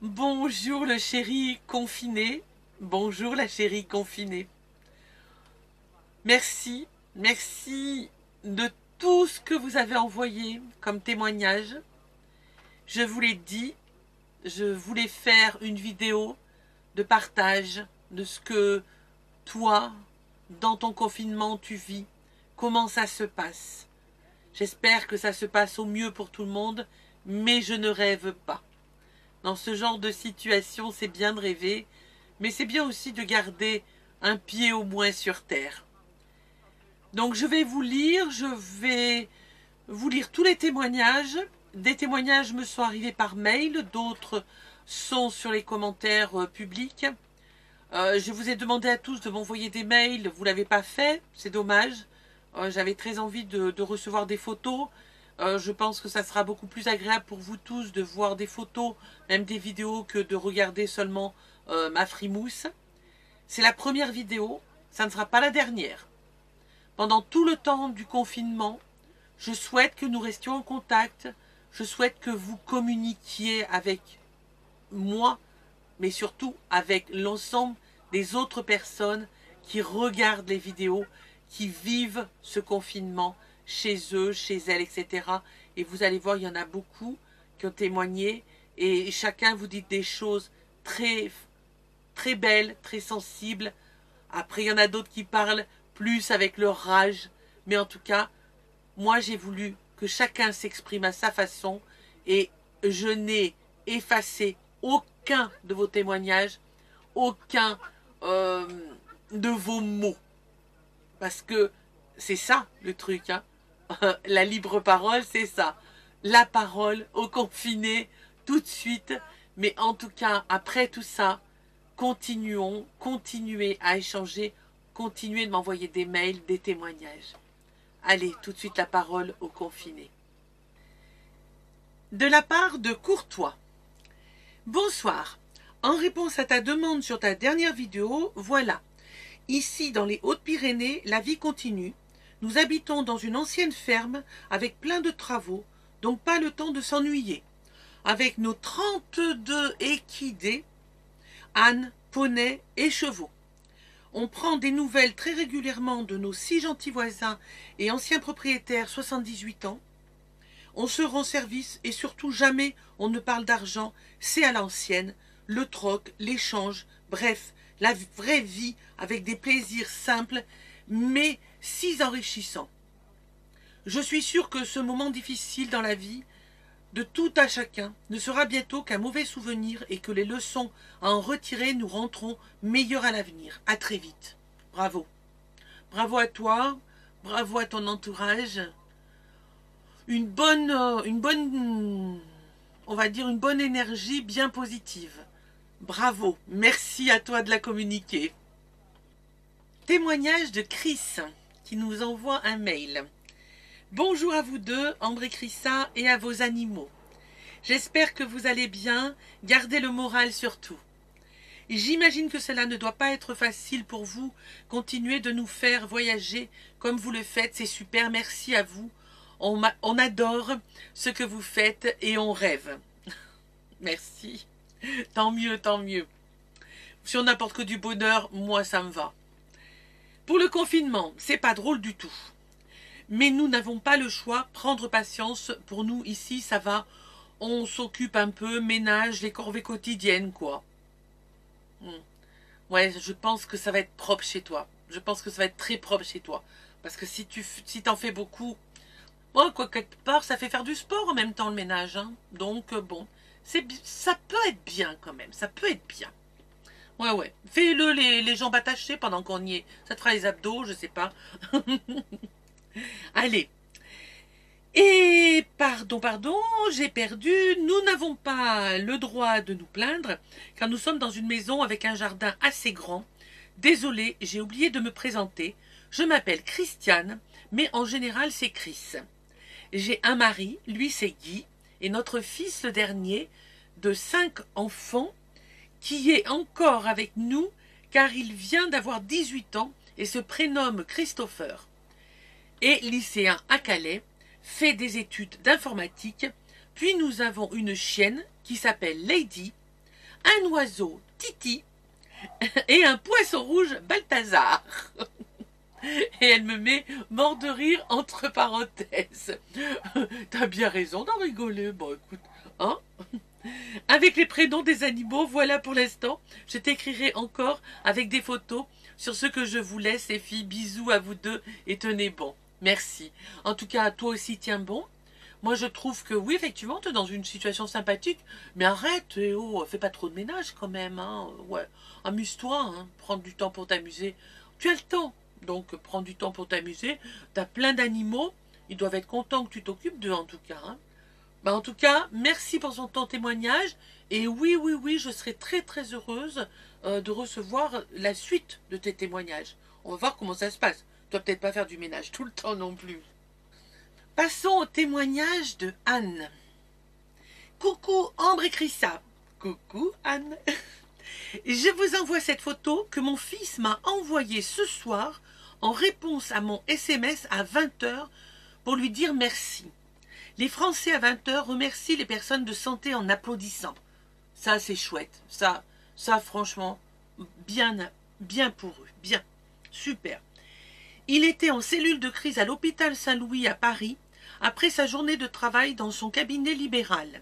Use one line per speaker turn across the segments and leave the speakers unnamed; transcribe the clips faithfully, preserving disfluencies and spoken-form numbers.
Bonjour le chéri confiné. Bonjour la chérie confinée. Merci, merci de tout ce que vous avez envoyé comme témoignage. Je vous l'ai dit, je voulais faire une vidéo de partage de ce que toi, dans ton confinement, tu vis, comment ça se passe. J'espère que ça se passe au mieux pour tout le monde, mais je ne rêve pas. Dans ce genre de situation, c'est bien de rêver, mais c'est bien aussi de garder un pied au moins sur terre. Donc je vais vous lire, je vais vous lire tous les témoignages. Des témoignages me sont arrivés par mail, d'autres sont sur les commentaires euh, publics. Euh, je vous ai demandé à tous de m'envoyer des mails, vous ne l'avez pas fait, c'est dommage. Euh, J'avais très envie de, de recevoir des photos. Euh, je pense que ça sera beaucoup plus agréable pour vous tous de voir des photos, même des vidéos, que de regarder seulement euh, ma frimousse. C'est la première vidéo, ça ne sera pas la dernière. Pendant tout le temps du confinement, je souhaite que nous restions en contact. Je souhaite que vous communiquiez avec moi, mais surtout avec l'ensemble des autres personnes qui regardent les vidéos, qui vivent ce confinement chez eux, chez elles, et cetera. Et vous allez voir, il y en a beaucoup qui ont témoigné et chacun vous dit des choses très, très belles, très sensibles. Après, il y en a d'autres qui parlent plus avec leur rage. Mais en tout cas, moi, j'ai voulu que chacun s'exprime à sa façon et je n'ai effacé aucun de vos témoignages, aucun euh, de vos mots. Parce que c'est ça le truc, hein. La libre parole, c'est ça. La parole aux confinés, tout de suite. Mais en tout cas, après tout ça, continuons, continuez à échanger, continuez de m'envoyer des mails, des témoignages. Allez, tout de suite la parole aux confinés. De la part de Courtois. Bonsoir. En réponse à ta demande sur ta dernière vidéo, voilà. Ici, dans les Hautes-Pyrénées, la vie continue. Nous habitons dans une ancienne ferme avec plein de travaux, donc pas le temps de s'ennuyer. Avec nos trente-deux équidés, ânes, poneys et chevaux. On prend des nouvelles très régulièrement de nos six gentils voisins et anciens propriétaires soixante-dix-huit ans. On se rend service et surtout jamais on ne parle d'argent, c'est à l'ancienne, le troc, l'échange, bref, la vraie vie avec des plaisirs simples mais si enrichissants. Je suis sûre que ce moment difficile dans la vie de tout à chacun ne sera bientôt qu'un mauvais souvenir et que les leçons à en retirer nous rendront meilleurs à l'avenir. À très vite. Bravo. Bravo à toi, bravo à ton entourage. Une bonne, une bonne, on va dire une bonne énergie bien positive. Bravo. Merci à toi de la communiquer. Témoignage de Chris qui nous envoie un mail. Bonjour à vous deux, Ambre et Chrissa, et à vos animaux. J'espère que vous allez bien, gardez le moral surtout. J'imagine que cela ne doit pas être facile pour vous. Continuez de nous faire voyager comme vous le faites, c'est super, merci à vous. On, on adore ce que vous faites et on rêve. Merci. Tant mieux, tant mieux. Si on n'apporte que du bonheur, moi ça me va. Pour le confinement, c'est pas drôle du tout. Mais nous n'avons pas le choix, prendre patience. Pour nous, ici, ça va. On s'occupe un peu, ménage, les corvées quotidiennes, quoi. Hmm. Ouais, je pense que ça va être propre chez toi. Je pense que ça va être très propre chez toi. Parce que si tu si t'en fais beaucoup, bon, quoi, quelque part, ça fait faire du sport en même temps, le ménage. Hein. Donc, euh, bon, c'est ça peut être bien quand même. Ça peut être bien. Ouais, ouais. Fais-le les, les jambes attachées pendant qu'on y est. Ça te fera les abdos, je sais pas. Allez. Et pardon, pardon, j'ai perdu. Nous n'avons pas le droit de nous plaindre, car nous sommes dans une maison avec un jardin assez grand. Désolée, j'ai oublié de me présenter. Je m'appelle Christiane, mais en général c'est Chris. J'ai un mari, lui c'est Guy, et notre fils le dernier, de cinq enfants, qui est encore avec nous, car il vient d'avoir dix-huit ans et se prénomme Christopher. Et lycéen à Calais, fait des études d'informatique, puis nous avons une chienne qui s'appelle Lady, un oiseau, Titi, et un poisson rouge, Balthazar. Et elle me met mort de rire entre parenthèses. T'as bien raison d'en rigoler. Bon, écoute, hein? Avec les prénoms des animaux, voilà pour l'instant. Je t'écrirai encore avec des photos sur ce que je vous laisse, les filles. Bisous à vous deux et tenez bon. Merci. En tout cas, toi aussi, tiens bon. Moi, je trouve que oui, effectivement, tu es dans une situation sympathique. Mais arrête, eh oh, fais pas trop de ménage quand même. Hein. Ouais, amuse-toi, hein. Prends du temps pour t'amuser. Tu as le temps. Donc, prends du temps pour t'amuser. Tu as plein d'animaux. Ils doivent être contents que tu t'occupes d'eux, en tout cas. Hein. Bah, en tout cas, merci pour son ton témoignage. Et oui, oui, oui, je serai très, très heureuse euh, de recevoir la suite de tes témoignages. On va voir comment ça se passe. Tu vas peut-être pas faire du ménage tout le temps non plus. Passons au témoignage de Anne. Coucou Ambre et Chrissa. Coucou Anne. Je vous envoie cette photo que mon fils m'a envoyée ce soir en réponse à mon S M S à vingt heures pour lui dire merci. Les Français à vingt heures remercient les personnes de santé en applaudissant. Ça, c'est chouette. Ça, ça franchement, bien, bien pour eux. Bien. Super. Il était en cellule de crise à l'hôpital Saint-Louis à Paris après sa journée de travail dans son cabinet libéral.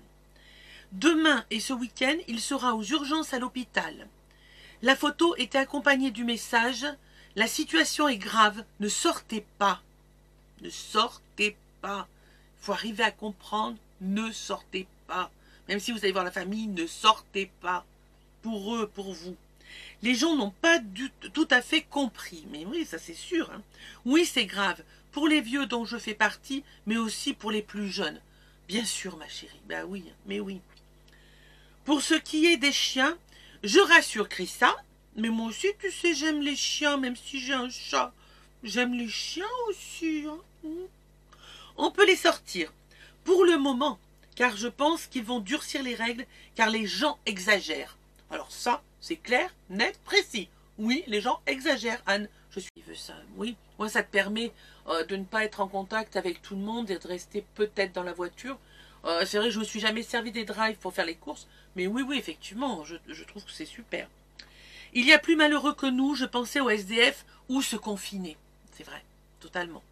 Demain et ce week-end, il sera aux urgences à l'hôpital. La photo était accompagnée du message « La situation est grave, ne sortez pas. Ne sortez pas. Il faut arriver à comprendre, ne sortez pas. Même si vous allez voir la famille, ne sortez pas. Pour eux, pour vous. » Les gens n'ont pas du, tout à fait compris. Mais oui, ça c'est sûr. Hein. Oui, c'est grave. Pour les vieux dont je fais partie, mais aussi pour les plus jeunes. Bien sûr, ma chérie. Ben oui, mais oui. Pour ce qui est des chiens, je rassure Chrissa. Mais moi aussi, tu sais, j'aime les chiens, même si j'ai un chat. J'aime les chiens aussi. Hein. On peut les sortir. Pour le moment, car je pense qu'ils vont durcir les règles, car les gens exagèrent. Alors ça, c'est clair, net, précis. Oui, les gens exagèrent, Anne. Je suis ça. Oui, moi ça te permet euh, de ne pas être en contact avec tout le monde et de rester peut-être dans la voiture. Euh, c'est vrai que je ne me suis jamais servi des drives pour faire les courses, mais oui, oui, effectivement, je, je trouve que c'est super. Il y a plus malheureux que nous, je pensais aux S D F ou se confiner. C'est vrai, totalement.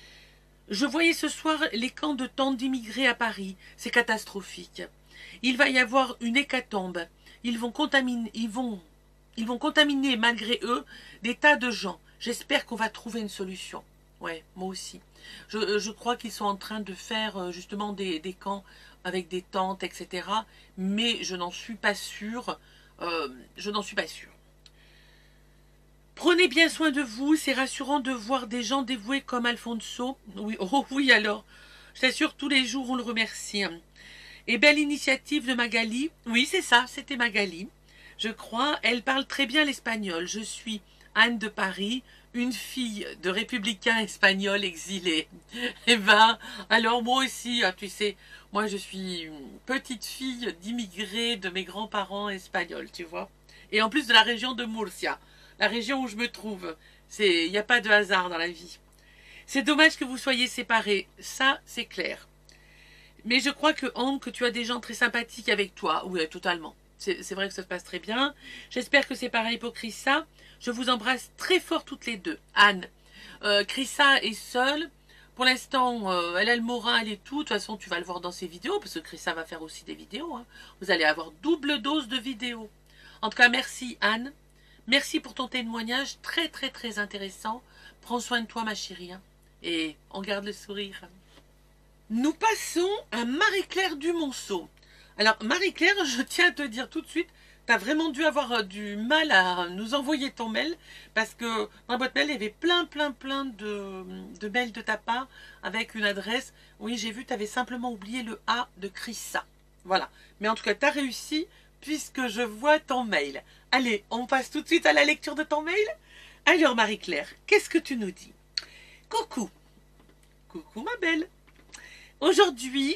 Je voyais ce soir les camps de tentes d'immigrés à Paris. C'est catastrophique. Il va y avoir une hécatombe. Ils vont contaminer, ils vont, ils vont contaminer malgré eux des tas de gens. J'espère qu'on va trouver une solution. Ouais, moi aussi. Je, je crois qu'ils sont en train de faire justement des, des camps avec des tentes, et cetera. Mais je n'en suis pas sûre. Euh, je n'en suis pas sûre. Prenez bien soin de vous. C'est rassurant de voir des gens dévoués comme Alfonso. Oui, oh oui alors. Je t'assure, tous les jours on le remercie. Et belle initiative de Magali. Oui, c'est ça, c'était Magali. Je crois, elle parle très bien l'espagnol. Je suis Anne de Paris, une fille de républicain espagnol exilé. Eh ben, alors moi aussi, tu sais, moi je suis une petite fille d'immigrés de mes grands-parents espagnols, tu vois. Et en plus de la région de Murcia, la région où je me trouve. Il n'y a pas de hasard dans la vie. C'est dommage que vous soyez séparés, ça c'est clair. Mais je crois que, Hank, que tu as des gens très sympathiques avec toi. Oui, totalement. C'est vrai que ça se passe très bien. J'espère que c'est pareil pour Chrissa. Je vous embrasse très fort toutes les deux. Anne, euh, Chrissa est seule. Pour l'instant, euh, elle a le moral et tout. De toute façon, tu vas le voir dans ses vidéos, parce que Chrissa va faire aussi des vidéos. Hein. Vous allez avoir double dose de vidéos. En tout cas, merci Anne. Merci pour ton témoignage. Très, très, très intéressant. Prends soin de toi, ma chérie. Hein. Et on garde le sourire. Nous passons à Marie-Claire Dumonceau. Alors, Marie-Claire, je tiens à te dire tout de suite, tu as vraiment dû avoir du mal à nous envoyer ton mail, parce que dans la boîte mail, il y avait plein, plein, plein de, de mails de ta part, avec une adresse. Oui, j'ai vu, tu avais simplement oublié le A de Chrissa. Voilà. Mais en tout cas, tu as réussi, puisque je vois ton mail. Allez, on passe tout de suite à la lecture de ton mail. Alors, Marie-Claire, qu'est-ce que tu nous dis? Coucou. Coucou, ma belle. Aujourd'hui,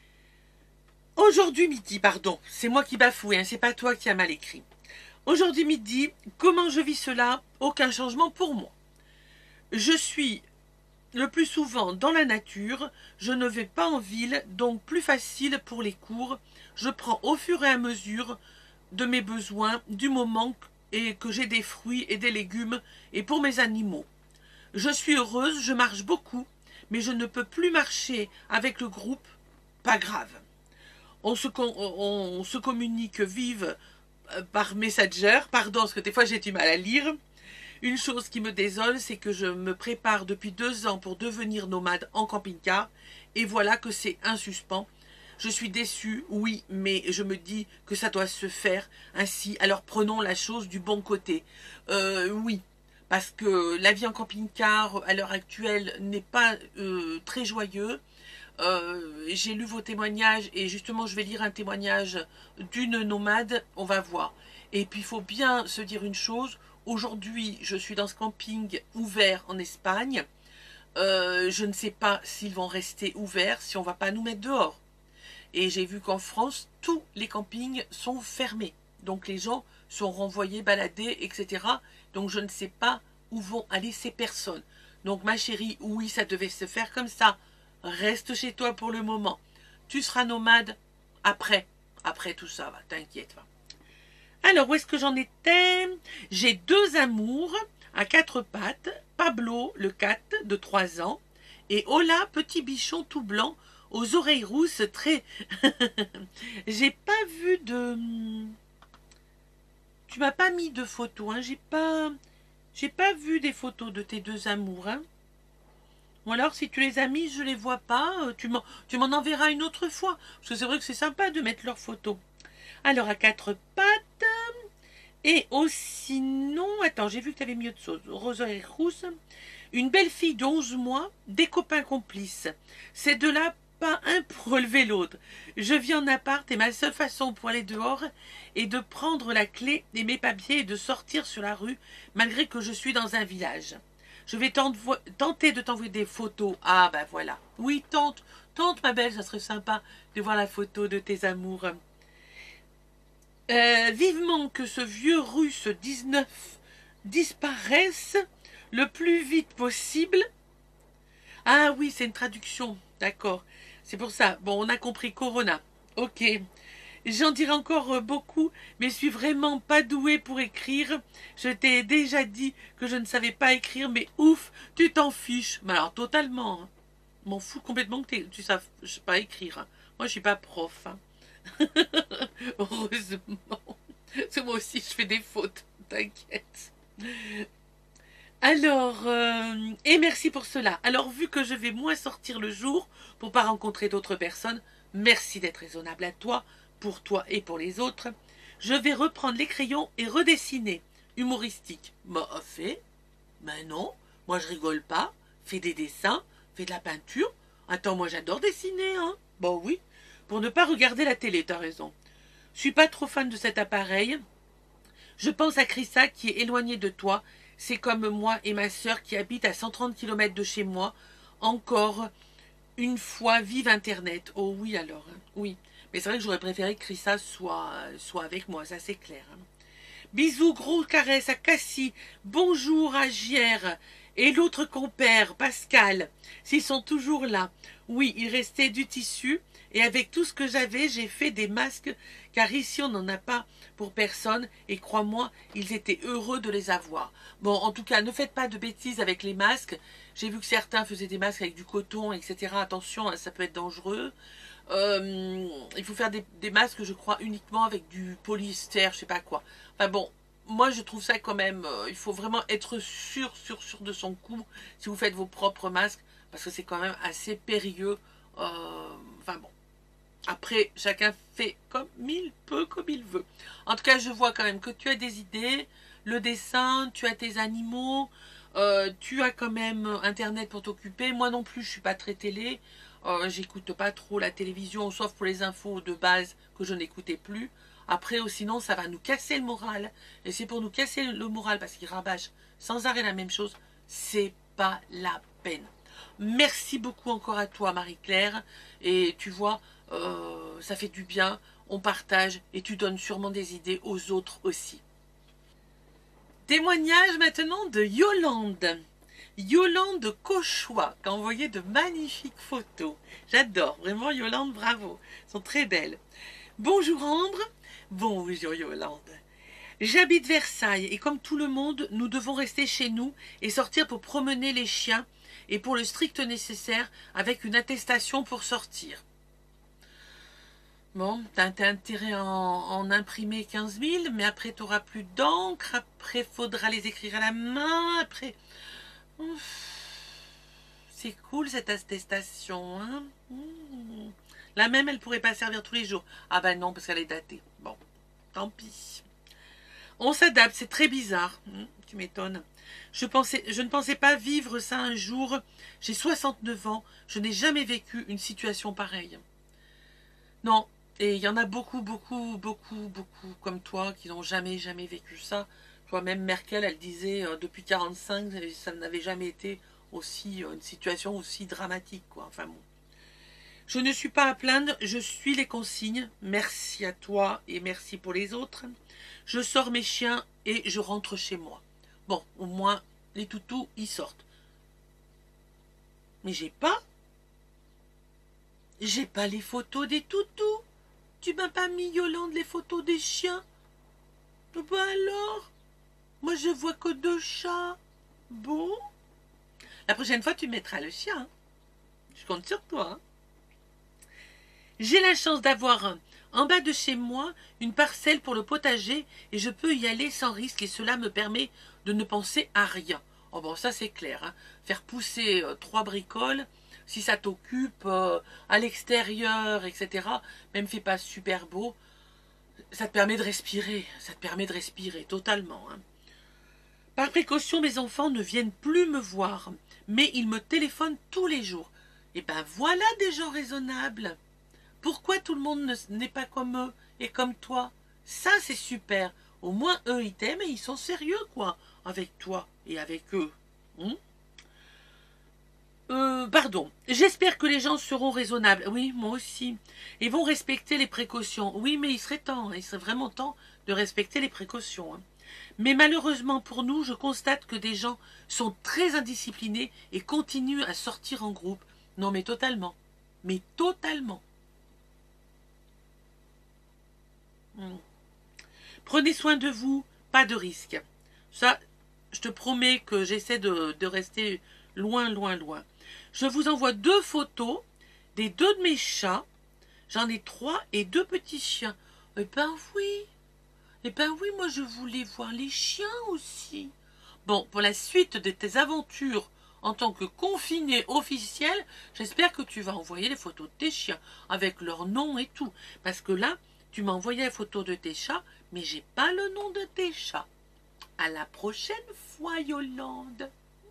aujourd'hui midi, pardon, c'est moi qui bafoue, hein, c'est pas toi qui as mal écrit. Aujourd'hui midi, comment je vis cela? Aucun changement pour moi. Je suis le plus souvent dans la nature, je ne vais pas en ville, donc plus facile pour les cours. Je prends au fur et à mesure de mes besoins du moment et que j'ai des fruits et des légumes et pour mes animaux. Je suis heureuse, je marche beaucoup, mais je ne peux plus marcher avec le groupe, pas grave. On se, on, on se communique vive par Messenger, pardon, parce que des fois j'ai du mal à lire. Une chose qui me désole, c'est que je me prépare depuis deux ans pour devenir nomade en camping-car, et voilà que c'est un suspens. Je suis déçue, oui, mais je me dis que ça doit se faire ainsi, alors prenons la chose du bon côté. Euh, oui, parce que la vie en camping-car, à l'heure actuelle, n'est pas euh, très joyeux. Euh, j'ai lu vos témoignages, et justement, je vais lire un témoignage d'une nomade, on va voir. Et puis, il faut bien se dire une chose. Aujourd'hui, je suis dans ce camping ouvert en Espagne. Euh, je ne sais pas s'ils vont rester ouverts, si on ne va pas nous mettre dehors. Et j'ai vu qu'en France, tous les campings sont fermés. Donc les gens sont renvoyés, baladés, et cetera. Donc je ne sais pas où vont aller ces personnes. Donc ma chérie, oui, ça devait se faire comme ça. Reste chez toi pour le moment. Tu seras nomade après. Après tout ça, va, t'inquiète pas. Alors, où est-ce que j'en étais? J'ai deux amours à quatre pattes. Pablo, le cat, de trois ans. Et Ola, petit bichon tout blanc, aux oreilles rousses, très... J'ai pas vu de... Tu m'as pas mis de photos, hein. J'ai pas... J'ai pas vu des photos de tes deux amours, hein. Ou alors, si tu les as mis, je les vois pas. Tu m'en tu m'en enverras une autre fois. Parce que c'est vrai que c'est sympa de mettre leurs photos. Alors, à quatre pattes... Et aussi, non... Attends, j'ai vu que tu avais mis autre chose. Aux oreilles rousses. Une belle fille de onze mois, des copains complices. Ces deux-là, pas un pour relever l'autre. Je vis en appart et ma seule façon pour aller dehors est de prendre la clé et mes papiers et de sortir sur la rue, malgré que je suis dans un village. Je vais tenter de t'envoyer des photos. Ah, ben voilà. Oui, tente, tente, ma belle, ça serait sympa de voir la photo de tes amours. Euh, vivement que ce vieux russe dix-neuf disparaisse le plus vite possible. Ah oui, c'est une traduction, d'accord. C'est pour ça. Bon, on a compris, Corona. Ok. J'en dirai encore beaucoup, mais je suis vraiment pas douée pour écrire. Je t'ai déjà dit que je ne savais pas écrire, mais ouf, tu t'en fiches. Mais alors, totalement. Hein. M'en fous complètement que tu ne saches pas écrire. Hein. Moi, je suis pas prof. Hein. Heureusement. C'est moi aussi, je fais des fautes. T'inquiète. Alors, euh, et merci pour cela. Alors, vu que je vais moins sortir le jour pour pas rencontrer d'autres personnes, merci d'être raisonnable à toi, pour toi et pour les autres. Je vais reprendre les crayons et redessiner. Humoristique. Bah, fait. Ben non, moi je rigole pas. Fais des dessins, fais de la peinture. Attends, moi j'adore dessiner, hein. Bon oui, pour ne pas regarder la télé, t'as raison. Je suis pas trop fan de cet appareil. Je pense à Chrissa qui est éloignée de toi. C'est comme moi et ma sœur qui habitent à cent trente kilomètres de chez moi. Encore une fois, vive Internet. Oh oui alors, hein. Oui. Mais c'est vrai que j'aurais préféré que Chrissa soit, soit avec moi, ça c'est clair. Hein. Bisous, gros caresses à Cassie. Bonjour à Gière. Et l'autre compère, Pascal. S'ils sont toujours là. Oui, il restait du tissu. Et avec tout ce que j'avais, j'ai fait des masques. Car ici, on n'en a pas pour personne. Et crois-moi, ils étaient heureux de les avoir. Bon, en tout cas, ne faites pas de bêtises avec les masques. J'ai vu que certains faisaient des masques avec du coton, et cetera. Attention, ça peut être dangereux. Euh, il faut faire des, des masques, je crois, uniquement avec du polyester, je sais pas quoi. Enfin bon, moi je trouve ça quand même, euh, il faut vraiment être sûr, sûr, sûr de son coup si vous faites vos propres masques, parce que c'est quand même assez périlleux. Euh, enfin bon, après chacun fait comme il peut, comme il veut. En tout cas, je vois quand même que tu as des idées, le dessin, tu as tes animaux, euh, tu as quand même Internet pour t'occuper. Moi non plus, je suis pas très télé. Euh, j'écoute pas trop la télévision, sauf pour les infos de base que je n'écoutais plus. Après, oh, sinon, ça va nous casser le moral. Et c'est pour nous casser le moral, parce qu'ils rabâchent sans arrêt la même chose. C'est pas la peine. Merci beaucoup encore à toi, Marie-Claire. Et tu vois, euh, ça fait du bien. On partage et tu donnes sûrement des idées aux autres aussi. Témoignage maintenant de Yolande. Yolande Cauchois qui a envoyé de magnifiques photos. J'adore, vraiment Yolande, bravo. Elles sont très belles. Bonjour Ambre, Bonjour Yolande. J'habite Versailles et comme tout le monde, nous devons rester chez nous et sortir pour promener les chiens et pour le strict nécessaire avec une attestation pour sortir. Bon, t'as intérêt à en, en imprimer quinze mille, mais après t'auras plus d'encre, après faudra les écrire à la main, après... C'est cool cette attestation, hein. Mmh. La même, elle pourrait pas servir tous les jours. Ah ben non, parce qu'elle est datée. Bon, tant pis. On s'adapte, c'est très bizarre. Mmh, tu m'étonnes. Je, pensais, je ne pensais pas vivre ça un jour. J'ai soixante-neuf ans, je n'ai jamais vécu une situation pareille. Non, et il y en a beaucoup, beaucoup, beaucoup, beaucoup comme toi qui n'ont jamais, jamais vécu ça. Toi-même, Merkel, elle disait euh, depuis quarante-cinq, ça n'avait jamais été aussi euh, une situation aussi dramatique, quoi. Enfin bon. Je ne suis pas à plaindre, je suis les consignes. Merci à toi et merci pour les autres. Je sors mes chiens et je rentre chez moi. Bon, au moins, les toutous, ils sortent. Mais j'ai pas... J'ai pas les photos des toutous. Tu m'as pas mis, Yolande, les photos des chiens? Bah alors? Moi, je vois que deux chats. Bon. La prochaine fois, tu mettras le chien. Hein. Je compte sur toi. Hein. J'ai la chance d'avoir en bas de chez moi une parcelle pour le potager et je peux y aller sans risque et cela me permet de ne penser à rien. Oh bon, ça c'est clair. Hein. Faire pousser euh, trois bricoles, si ça t'occupe euh, à l'extérieur, et cetera, même fait pas super beau, ça te permet de respirer. Ça te permet de respirer totalement. Hein. Par précaution, mes enfants ne viennent plus me voir, mais ils me téléphonent tous les jours. Et ben voilà des gens raisonnables. Pourquoi tout le monde n'est pas comme eux et comme toi? Ça, c'est super. Au moins, eux, ils t'aiment et ils sont sérieux, quoi, avec toi et avec eux. Hum euh, pardon. J'espère que les gens seront raisonnables. Oui, moi aussi. Et vont respecter les précautions. Oui, mais il serait temps. Il serait vraiment temps de respecter les précautions. Hein. Mais malheureusement pour nous, je constate que des gens sont très indisciplinés et continuent à sortir en groupe. Non, mais totalement. Mais totalement. Hmm. Prenez soin de vous, pas de risque. Ça, je te promets que j'essaie de, de rester loin, loin, loin. Je vous envoie deux photos des deux de mes chats. J'en ai trois et deux petits chiens. Eh ben oui. Eh ben oui, moi je voulais voir les chiens aussi. Bon, pour la suite de tes aventures en tant que confiné officiel, j'espère que tu vas envoyer les photos de tes chiens avec leur nom et tout. Parce que là, tu m'as envoyé la photo de tes chats, mais j'ai pas le nom de tes chats. À la prochaine fois, Yolande.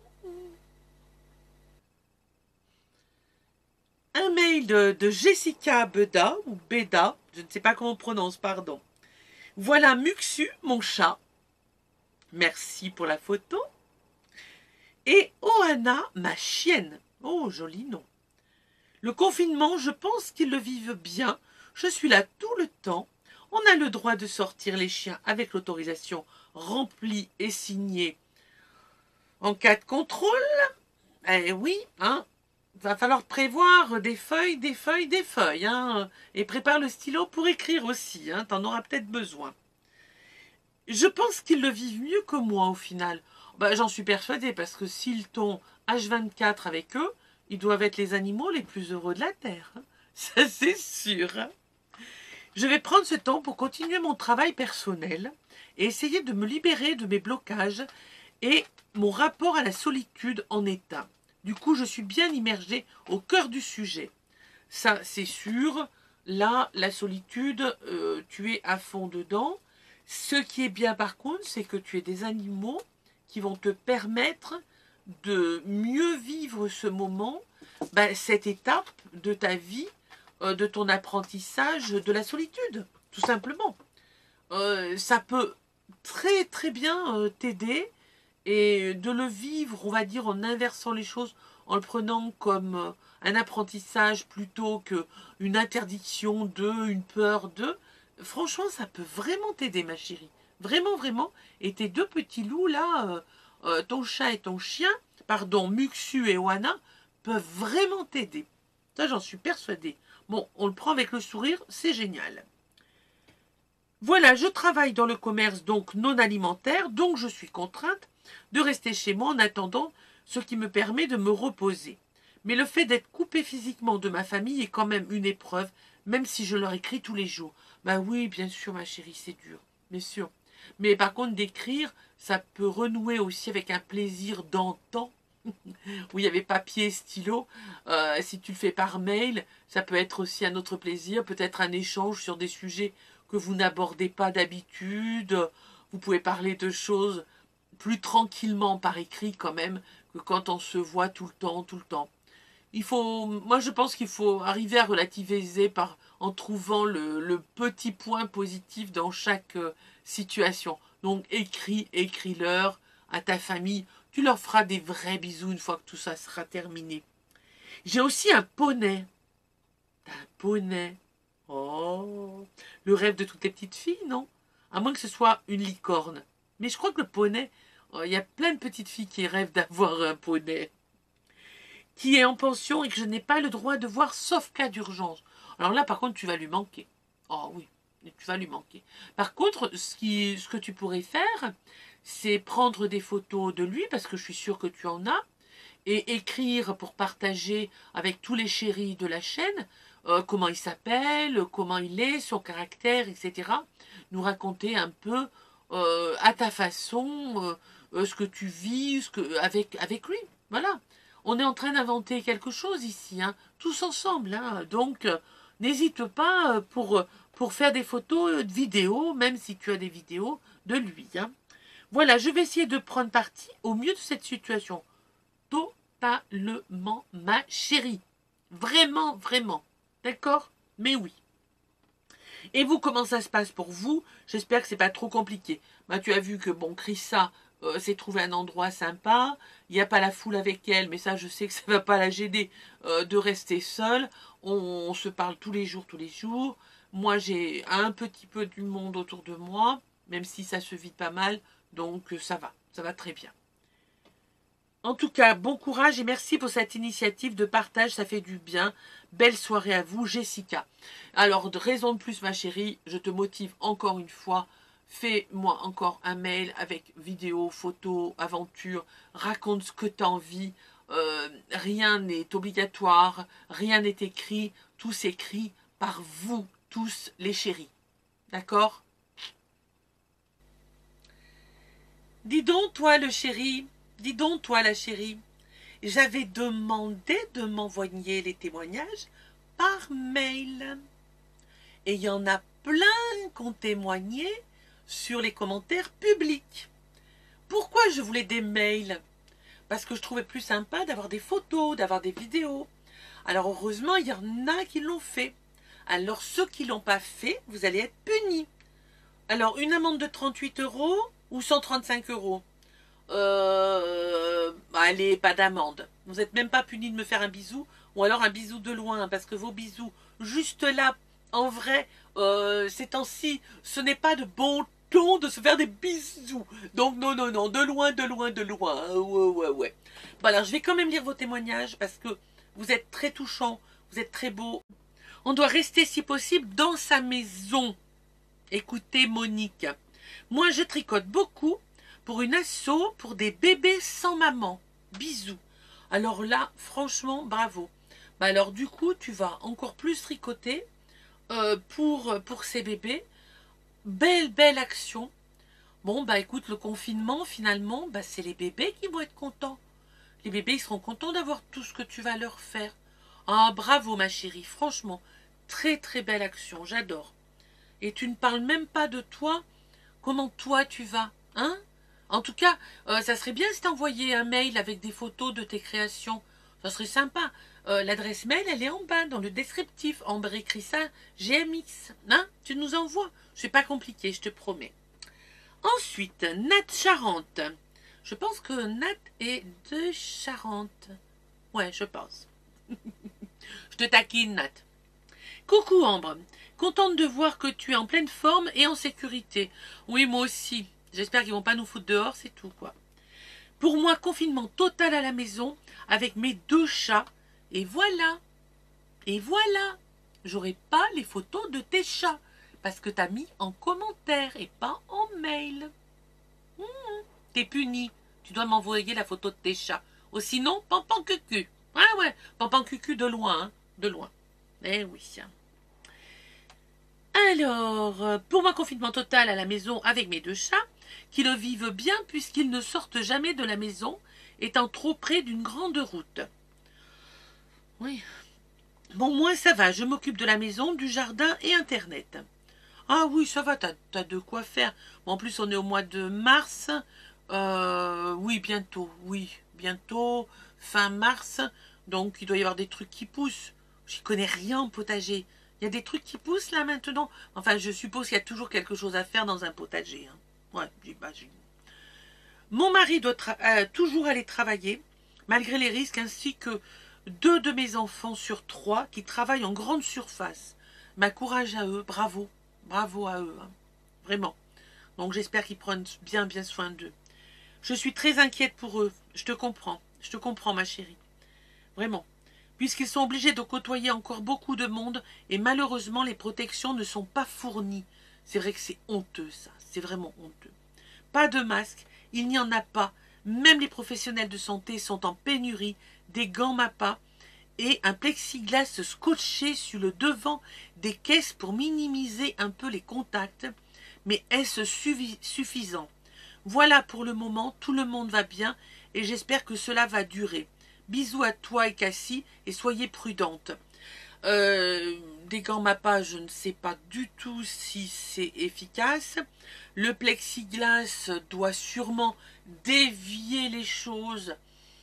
Un mail de, de Jessica Beda, ou Beda, je ne sais pas comment on prononce, pardon. Voilà Muxu, mon chat. Merci pour la photo. Et Ohana, ma chienne. Oh, joli nom. Le confinement, je pense qu'ils le vivent bien. Je suis là tout le temps. On a le droit de sortir les chiens avec l'autorisation remplie et signée en cas de contrôle. Eh oui, hein. Va falloir prévoir des feuilles, des feuilles, des feuilles. Hein, et prépare le stylo pour écrire aussi. Hein, t'en auras peut-être besoin. Je pense qu'ils le vivent mieux que moi au final. Bah, j'en suis persuadée parce que s'ils t'ont H vingt-quatre avec eux, ils doivent être les animaux les plus heureux de la Terre. Hein. Ça, c'est sûr. Hein. Je vais prendre ce temps pour continuer mon travail personnel et essayer de me libérer de mes blocages et mon rapport à la solitude en état. Du coup, je suis bien immergée au cœur du sujet. Ça, c'est sûr. Là, la solitude, euh, tu es à fond dedans. Ce qui est bien par contre, c'est que tu es des animaux qui vont te permettre de mieux vivre ce moment, ben, cette étape de ta vie, euh, de ton apprentissage de la solitude, tout simplement. Euh, ça peut très très bien euh, t'aider et de le vivre, on va dire, en inversant les choses, en le prenant comme euh, un apprentissage plutôt qu'une interdiction de, une peur de. Franchement, ça peut vraiment t'aider, ma chérie. Vraiment, vraiment. Et tes deux petits loups, là, euh, euh, ton chat et ton chien, pardon, Muxu et Oana, peuvent vraiment t'aider. Ça, j'en suis persuadée. Bon, on le prend avec le sourire, c'est génial. Voilà, je travaille dans le commerce donc non alimentaire, donc je suis contrainte de rester chez moi en attendant, ce qui me permet de me reposer. Mais le fait d'être coupée physiquement de ma famille est quand même une épreuve, même si je leur écris tous les jours. Bah oui, bien sûr ma chérie, c'est dur, bien sûr. Mais par contre d'écrire, ça peut renouer aussi avec un plaisir d'antan, où il y avait papier et stylo. Euh, si tu le fais par mail, ça peut être aussi un autre plaisir, peut-être un échange sur des sujets que vous n'abordez pas d'habitude. Vous pouvez parler de choses plus tranquillement par écrit quand même que quand on se voit tout le temps, tout le temps. Il faut, moi je pense qu'il faut arriver à relativiser par, en trouvant le, le petit point positif dans chaque euh, situation. Donc écris, écris-leur à ta famille. Tu leur feras des vrais bisous une fois que tout ça sera terminé. J'ai aussi un poney. T'as un poney. Oh, le rêve de toutes les petites filles, non? À moins que ce soit une licorne. Mais je crois que le poney, il y a plein de petites filles qui rêvent d'avoir un poney. Qui est en pension et que je n'ai pas le droit de voir sauf cas d'urgence. Alors là, par contre, tu vas lui manquer. Oh oui, tu vas lui manquer. Par contre, ce, qui, ce que tu pourrais faire, c'est prendre des photos de lui, parce que je suis sûre que tu en as, et écrire pour partager avec tous les chéris de la chaîne euh, comment il s'appelle, comment il est, son caractère, et cetera. Nous raconter un peu euh, à ta façon euh, ce que tu vis ce que, avec, avec lui. Voilà. On est en train d'inventer quelque chose ici, hein, tous ensemble. Hein. Donc, euh, n'hésite pas euh, pour, pour faire des photos de vidéos, même si tu as des vidéos de lui. Hein. Voilà, je vais essayer de prendre parti au mieux de cette situation. Totalement, ma chérie. Vraiment, vraiment. D'accord? Mais oui. Et vous, comment ça se passe pour vous? J'espère que c'est pas trop compliqué. Bah, tu as vu que, bon, Chrissa euh, s'est trouvé un endroit sympa. Il n'y a pas la foule avec elle, mais ça, je sais que ça ne va pas la gêner euh, de rester seule. On, on se parle tous les jours, tous les jours. Moi, j'ai un petit peu du monde autour de moi, même si ça se vit pas mal. Donc, ça va. Ça va très bien. En tout cas, bon courage et merci pour cette initiative de partage, ça fait du bien. Belle soirée à vous, Jessica. Alors, de raison de plus, ma chérie, je te motive encore une fois. Fais-moi encore un mail avec vidéo, photo, aventure. Raconte ce que tu as envie. Euh, rien n'est obligatoire, rien n'est écrit. Tout s'écrit par vous, tous les chéris. D'accord? Dis donc, toi, le chéri. Dis donc, toi, la chérie, j'avais demandé de m'envoyer les témoignages par mail. Et il y en a plein qui ont témoigné sur les commentaires publics. Pourquoi je voulais des mails? Parce que je trouvais plus sympa d'avoir des photos, d'avoir des vidéos. Alors heureusement, il y en a qui l'ont fait. Alors ceux qui ne l'ont pas fait, vous allez être punis. Alors une amende de trente-huit euros ou cent trente-cinq euros? Euh, allez, pas d'amende. Vous n'êtes même pas puni de me faire un bisou, ou alors un bisou de loin, parce que vos bisous, juste là, en vrai, euh, ces temps-ci, ce n'est pas de bon ton de se faire des bisous. Donc non, non, non, de loin, de loin, de loin. Ouais, ouais, ouais. Bon, alors je vais quand même lire vos témoignages, parce que vous êtes très touchants, vous êtes très beaux. On doit rester, si possible, dans sa maison. Écoutez, Monique, moi je tricote beaucoup, pour une asso, pour des bébés sans maman. Bisous. Alors là, franchement, bravo. Bah alors du coup, tu vas encore plus tricoter euh, pour, pour ces bébés. Belle, belle action. Bon, bah écoute, le confinement, finalement, bah, c'est les bébés qui vont être contents. Les bébés, ils seront contents d'avoir tout ce que tu vas leur faire. Ah, bravo, ma chérie. Franchement, très, très belle action. J'adore. Et tu ne parles même pas de toi. Comment toi, tu vas, hein? En tout cas, euh, ça serait bien si tu envoyais un mail avec des photos de tes créations. Ça serait sympa. Euh, L'adresse mail, elle est en bas, dans le descriptif. Ambre écrit ça, G M X. Hein? Tu nous envoies. C'est pas compliqué, je te promets. Ensuite, Nat Charente. Je pense que Nat est de Charente. Ouais, je pense. Je te taquine, Nat. Coucou Ambre. Contente de voir que tu es en pleine forme et en sécurité. Oui, moi aussi. J'espère qu'ils vont pas nous foutre dehors, c'est tout, quoi. Pour moi, confinement total à la maison, avec mes deux chats. Et voilà. Et voilà. J'aurai pas les photos de tes chats. parce que tu as mis en commentaire et pas en mail. Mmh. T'es puni. Tu dois m'envoyer la photo de tes chats. Ou sinon, pampan cucu. Ah ouais, pampan cucu de loin, hein, de loin. Eh oui. Alors, pour mon confinement total à la maison avec mes deux chats, qui le vivent bien puisqu'ils ne sortent jamais de la maison, étant trop près d'une grande route. Oui. Bon, moi ça va, je m'occupe de la maison, du jardin et Internet. Ah oui, ça va, t'as, t'as de quoi faire. Bon, en plus, on est au mois de mars. Euh, oui, bientôt, oui, bientôt, fin mars. Donc, il doit y avoir des trucs qui poussent. J'y connais rien en potager. Il y a des trucs qui poussent là maintenant. Enfin, je suppose qu'il y a toujours quelque chose à faire dans un potager. Hein. Ouais, j'imagine. Mon mari doit euh, toujours aller travailler, malgré les risques, ainsi que deux de mes enfants sur trois qui travaillent en grande surface. Ma courage à eux, bravo, bravo à eux, hein. Vraiment. Donc j'espère qu'ils prennent bien, bien soin d'eux. Je suis très inquiète pour eux, je te comprends, je te comprends ma chérie. Vraiment. Puisqu'ils sont obligés de côtoyer encore beaucoup de monde et malheureusement les protections ne sont pas fournies. C'est vrai que c'est honteux ça, c'est vraiment honteux. Pas de masque, il n'y en a pas. Même les professionnels de santé sont en pénurie, des gants MAPA et un plexiglas scotché sur le devant des caisses pour minimiser un peu les contacts. Mais est-ce suffisant? Voilà pour le moment, tout le monde va bien et j'espère que cela va durer. Bisous à toi et Cassie et soyez prudentes. Euh, des gants MAPA, je ne sais pas du tout si c'est efficace. Le plexiglas doit sûrement dévier les choses.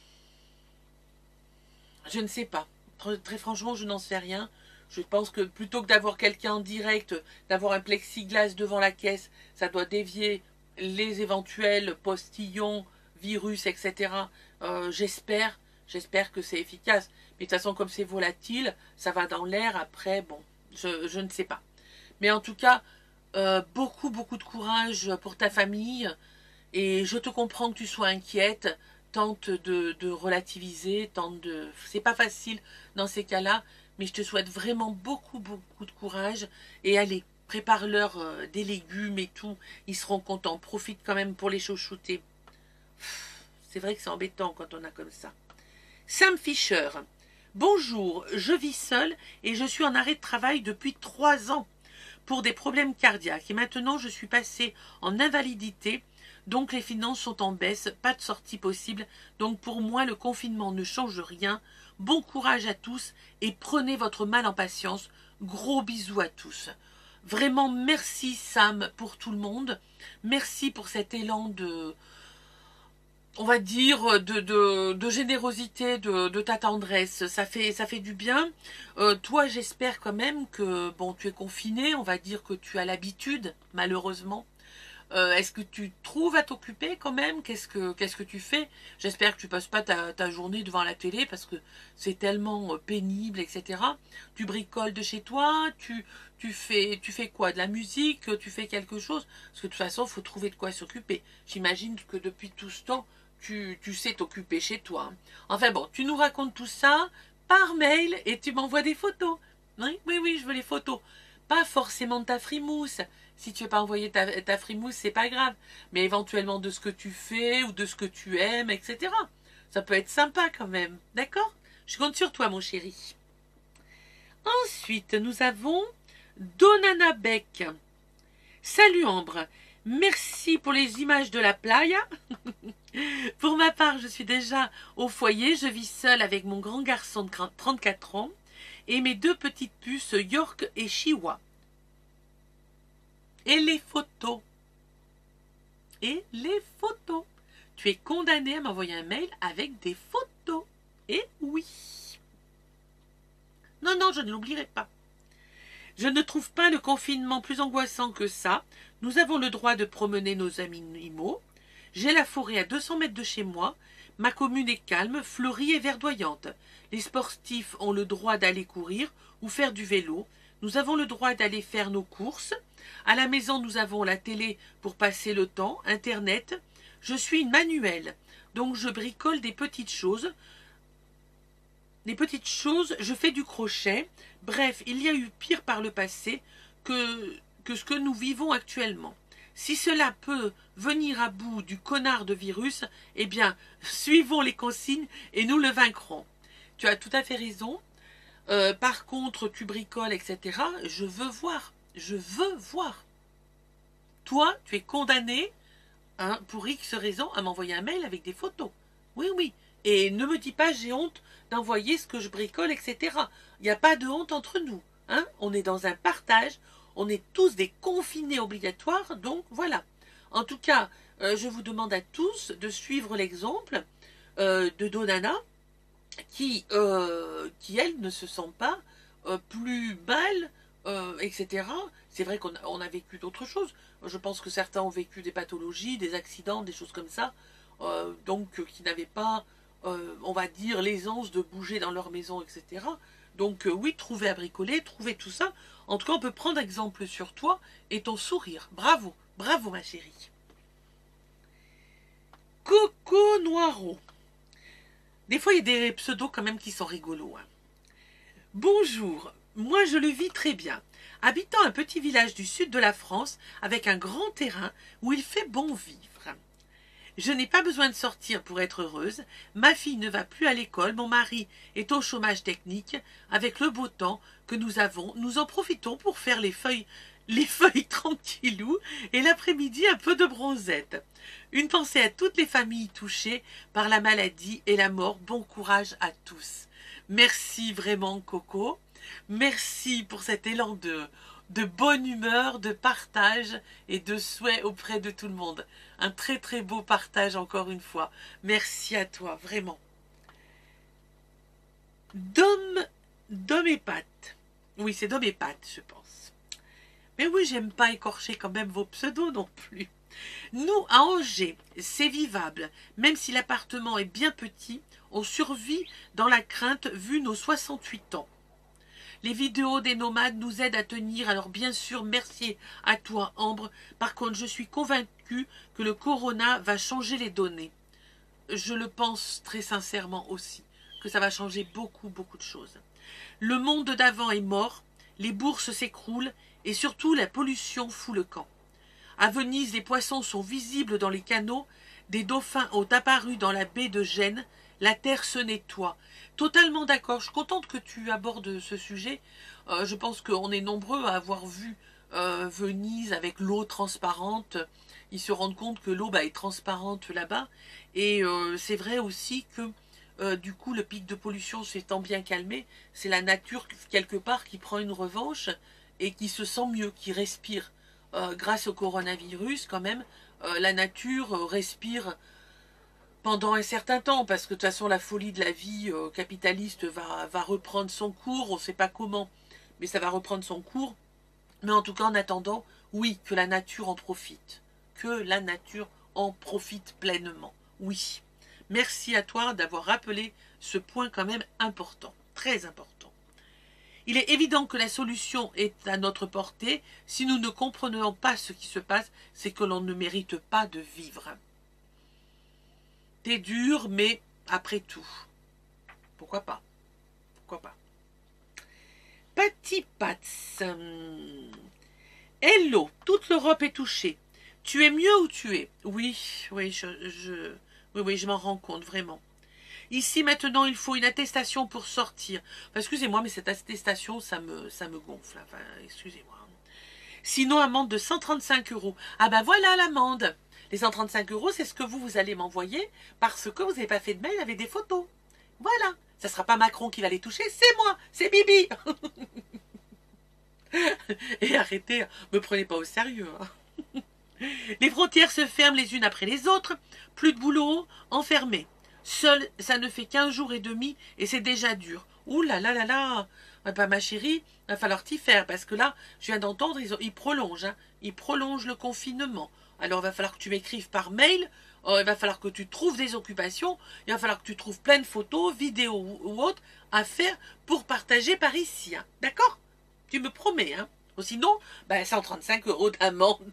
Je ne sais pas. Très, très franchement, je n'en sais rien. Je pense que plutôt que d'avoir quelqu'un en direct, d'avoir un plexiglas devant la caisse, ça doit dévier les éventuels postillons, virus, et cetera. Euh, j'espère, j'espère que c'est efficace. Mais de toute façon, comme c'est volatile, ça va dans l'air. Après, bon, je, je ne sais pas. Mais en tout cas, euh, beaucoup, beaucoup de courage pour ta famille. Et je te comprends que tu sois inquiète. Tente de, de relativiser, tente de... C'est pas facile dans ces cas-là, mais je te souhaite vraiment beaucoup, beaucoup de courage. Et allez, prépare-leur euh, des légumes et tout. Ils seront contents. Profite quand même pour les chouchouter. C'est vrai que c'est embêtant quand on a comme ça. Sam Fisher. Bonjour, je vis seule et je suis en arrêt de travail depuis trois ans pour des problèmes cardiaques. Et maintenant, je suis passée en invalidité. Donc les finances sont en baisse, pas de sortie possible. Donc pour moi, le confinement ne change rien. Bon courage à tous et prenez votre mal en patience. Gros bisous à tous. Vraiment, merci Sam pour tout le monde. Merci pour cet élan de, on va dire, de, de, de générosité, de, de ta tendresse. Ça fait, ça fait du bien. Euh, toi, j'espère quand même que, bon, tu es confiné. On va dire que tu as l'habitude, malheureusement. Euh, Est-ce que tu trouves à t'occuper quand même? Qu'est-ce que qu'est-ce que tu fais? J'espère que tu passes pas ta, ta journée devant la télé parce que c'est tellement pénible, et cetera. Tu bricoles de chez toi? Tu, tu, fais, tu fais quoi? De la musique? Tu fais quelque chose? Parce que de toute façon, il faut trouver de quoi s'occuper. J'imagine que depuis tout ce temps, tu, tu sais t'occuper chez toi. Enfin bon, tu nous racontes tout ça par mail et tu m'envoies des photos. Oui, oui, oui, je veux les photos. Pas forcément de ta frimousse. Si tu veux pas envoyer ta, ta frimousse, c'est pas grave. Mais éventuellement de ce que tu fais ou de ce que tu aimes, et cetera. Ça peut être sympa quand même. D'accord? Je compte sur toi, mon chéri. Ensuite, nous avons Donana Beck. Salut Ambre. Merci pour les images de la playa. Pour ma part, je suis déjà au foyer. Je vis seule avec mon grand garçon de trente-quatre ans et mes deux petites puces York et Chihuahua. Et les photos. Et les photos. Tu es condamné à m'envoyer un mail avec des photos. Et oui. Non, non, je ne l'oublierai pas. Je ne trouve pas le confinement plus angoissant que ça. Nous avons le droit de promener nos animaux. J'ai la forêt à deux cents mètres de chez moi. Ma commune est calme, fleurie et verdoyante. Les sportifs ont le droit d'aller courir ou faire du vélo. Nous avons le droit d'aller faire nos courses. À la maison, nous avons la télé pour passer le temps, Internet. Je suis une manuelle, donc je bricole des petites choses. Des petites choses, je fais du crochet. Bref, il y a eu pire par le passé que, que ce que nous vivons actuellement. Si cela peut venir à bout du connard de virus, eh bien, suivons les consignes et nous le vaincrons. Tu as tout à fait raison. Euh, par contre, tu bricoles, et cetera. Je veux voir. Je veux voir. Toi, tu es condamné, hein, pour X raison, à m'envoyer un mail avec des photos. Oui, oui. Et ne me dis pas, j'ai honte d'envoyer ce que je bricole, et cetera. Il n'y a pas de honte entre nous. Hein. On est dans un partage. On est tous des confinés obligatoires. Donc, voilà. En tout cas, euh, je vous demande à tous de suivre l'exemple euh, de Donana, qui, euh, qui, elle, ne se sent pas euh, plus mal, euh, et cetera. C'est vrai qu'on a, on a vécu d'autres choses. Je pense que certains ont vécu des pathologies, des accidents, des choses comme ça, euh, donc euh, qui n'avaient pas, euh, on va dire, l'aisance de bouger dans leur maison, et cetera. Donc euh, oui, trouver à bricoler, trouver tout ça. En tout cas, on peut prendre exemple sur toi et ton sourire. Bravo, bravo ma chérie. Coco Noiro. Des fois, il y a des pseudos quand même qui sont rigolos. Hein. Bonjour, moi je le vis très bien. Habitant un petit village du sud de la France, avec un grand terrain où il fait bon vivre. Je n'ai pas besoin de sortir pour être heureuse. Ma fille ne va plus à l'école, mon mari est au chômage technique. Avec le beau temps que nous avons, nous en profitons pour faire les feuilles, les feuilles tranquillou et l'après-midi un peu de bronzette. Une pensée à toutes les familles touchées par la maladie et la mort. Bon courage à tous. Merci vraiment Coco. Merci pour cet élan de, de bonne humeur, de partage et de souhait auprès de tout le monde. Un très très beau partage encore une fois. Merci à toi, vraiment. Dom, Dom et Pat. Oui, c'est Dom et Pat, je pense. Mais oui, j'aime pas écorcher quand même vos pseudos non plus. Nous, à Angers, c'est vivable. Même si l'appartement est bien petit, on survit dans la crainte vu nos soixante-huit ans. Les vidéos des nomades nous aident à tenir, alors bien sûr, merci à toi Ambre. Par contre, je suis convaincue que le corona va changer les données. Je le pense très sincèrement aussi, que ça va changer beaucoup, beaucoup de choses. Le monde d'avant est mort, les bourses s'écroulent et surtout la pollution fout le camp. À Venise, les poissons sont visibles dans les canaux, des dauphins ont apparu dans la baie de Gênes, la terre se nettoie. Totalement d'accord, je suis contente que tu abordes ce sujet. Euh, je pense qu'on est nombreux à avoir vu euh, Venise avec l'eau transparente. Ils se rendent compte que l'eau bah, est transparente là-bas. Et euh, c'est vrai aussi que euh, du coup le pic de pollution s'étant bien calmé, c'est la nature quelque part qui prend une revanche et qui se sent mieux, qui respire. Euh, grâce au coronavirus, quand même, euh, la nature euh, respire pendant un certain temps, parce que de toute façon, la folie de la vie euh, capitaliste va, va reprendre son cours, on ne sait pas comment, mais ça va reprendre son cours. Mais en tout cas, en attendant, oui, que la nature en profite. Que la nature en profite pleinement. Oui. Merci à toi d'avoir rappelé ce point quand même important, très important. Il est évident que la solution est à notre portée. Si nous ne comprenons pas ce qui se passe, c'est que l'on ne mérite pas de vivre. T'es dur, mais après tout, pourquoi pas? Pourquoi pas? Patty Pats. Hello, toute l'Europe est touchée. Tu es mieux où tu es? Oui, oui, je, je, oui, oui, je m'en rends compte, vraiment. Ici, maintenant, il faut une attestation pour sortir. Enfin, excusez-moi, mais cette attestation, ça me, ça me gonfle. Enfin, excusez-moi. Sinon, amende de cent trente-cinq euros. Ah ben voilà l'amende. Les cent trente-cinq euros, c'est ce que vous, vous allez m'envoyer parce que vous n'avez pas fait de mail avec des photos. Voilà. Ça ne sera pas Macron qui va les toucher, c'est moi, c'est Bibi. Et arrêtez, me prenez pas au sérieux. Hein. Les frontières se ferment les unes après les autres. Plus de boulot, enfermé. Seul, ça ne fait qu'un jour et demi et c'est déjà dur. Ouh là là là là. Ah bah, ma chérie, il va falloir t'y faire parce que là, je viens d'entendre, ils, ils prolongent. Hein. Ils prolongent le confinement. Alors, il va falloir que tu m'écrives par mail. Euh, il va falloir que tu trouves des occupations. Il va falloir que tu trouves plein de photos, vidéos ou, ou autres à faire pour partager par ici. Hein. D'accord? Tu me promets. Hein. Ou sinon, bah, cent trente-cinq euros d'amende.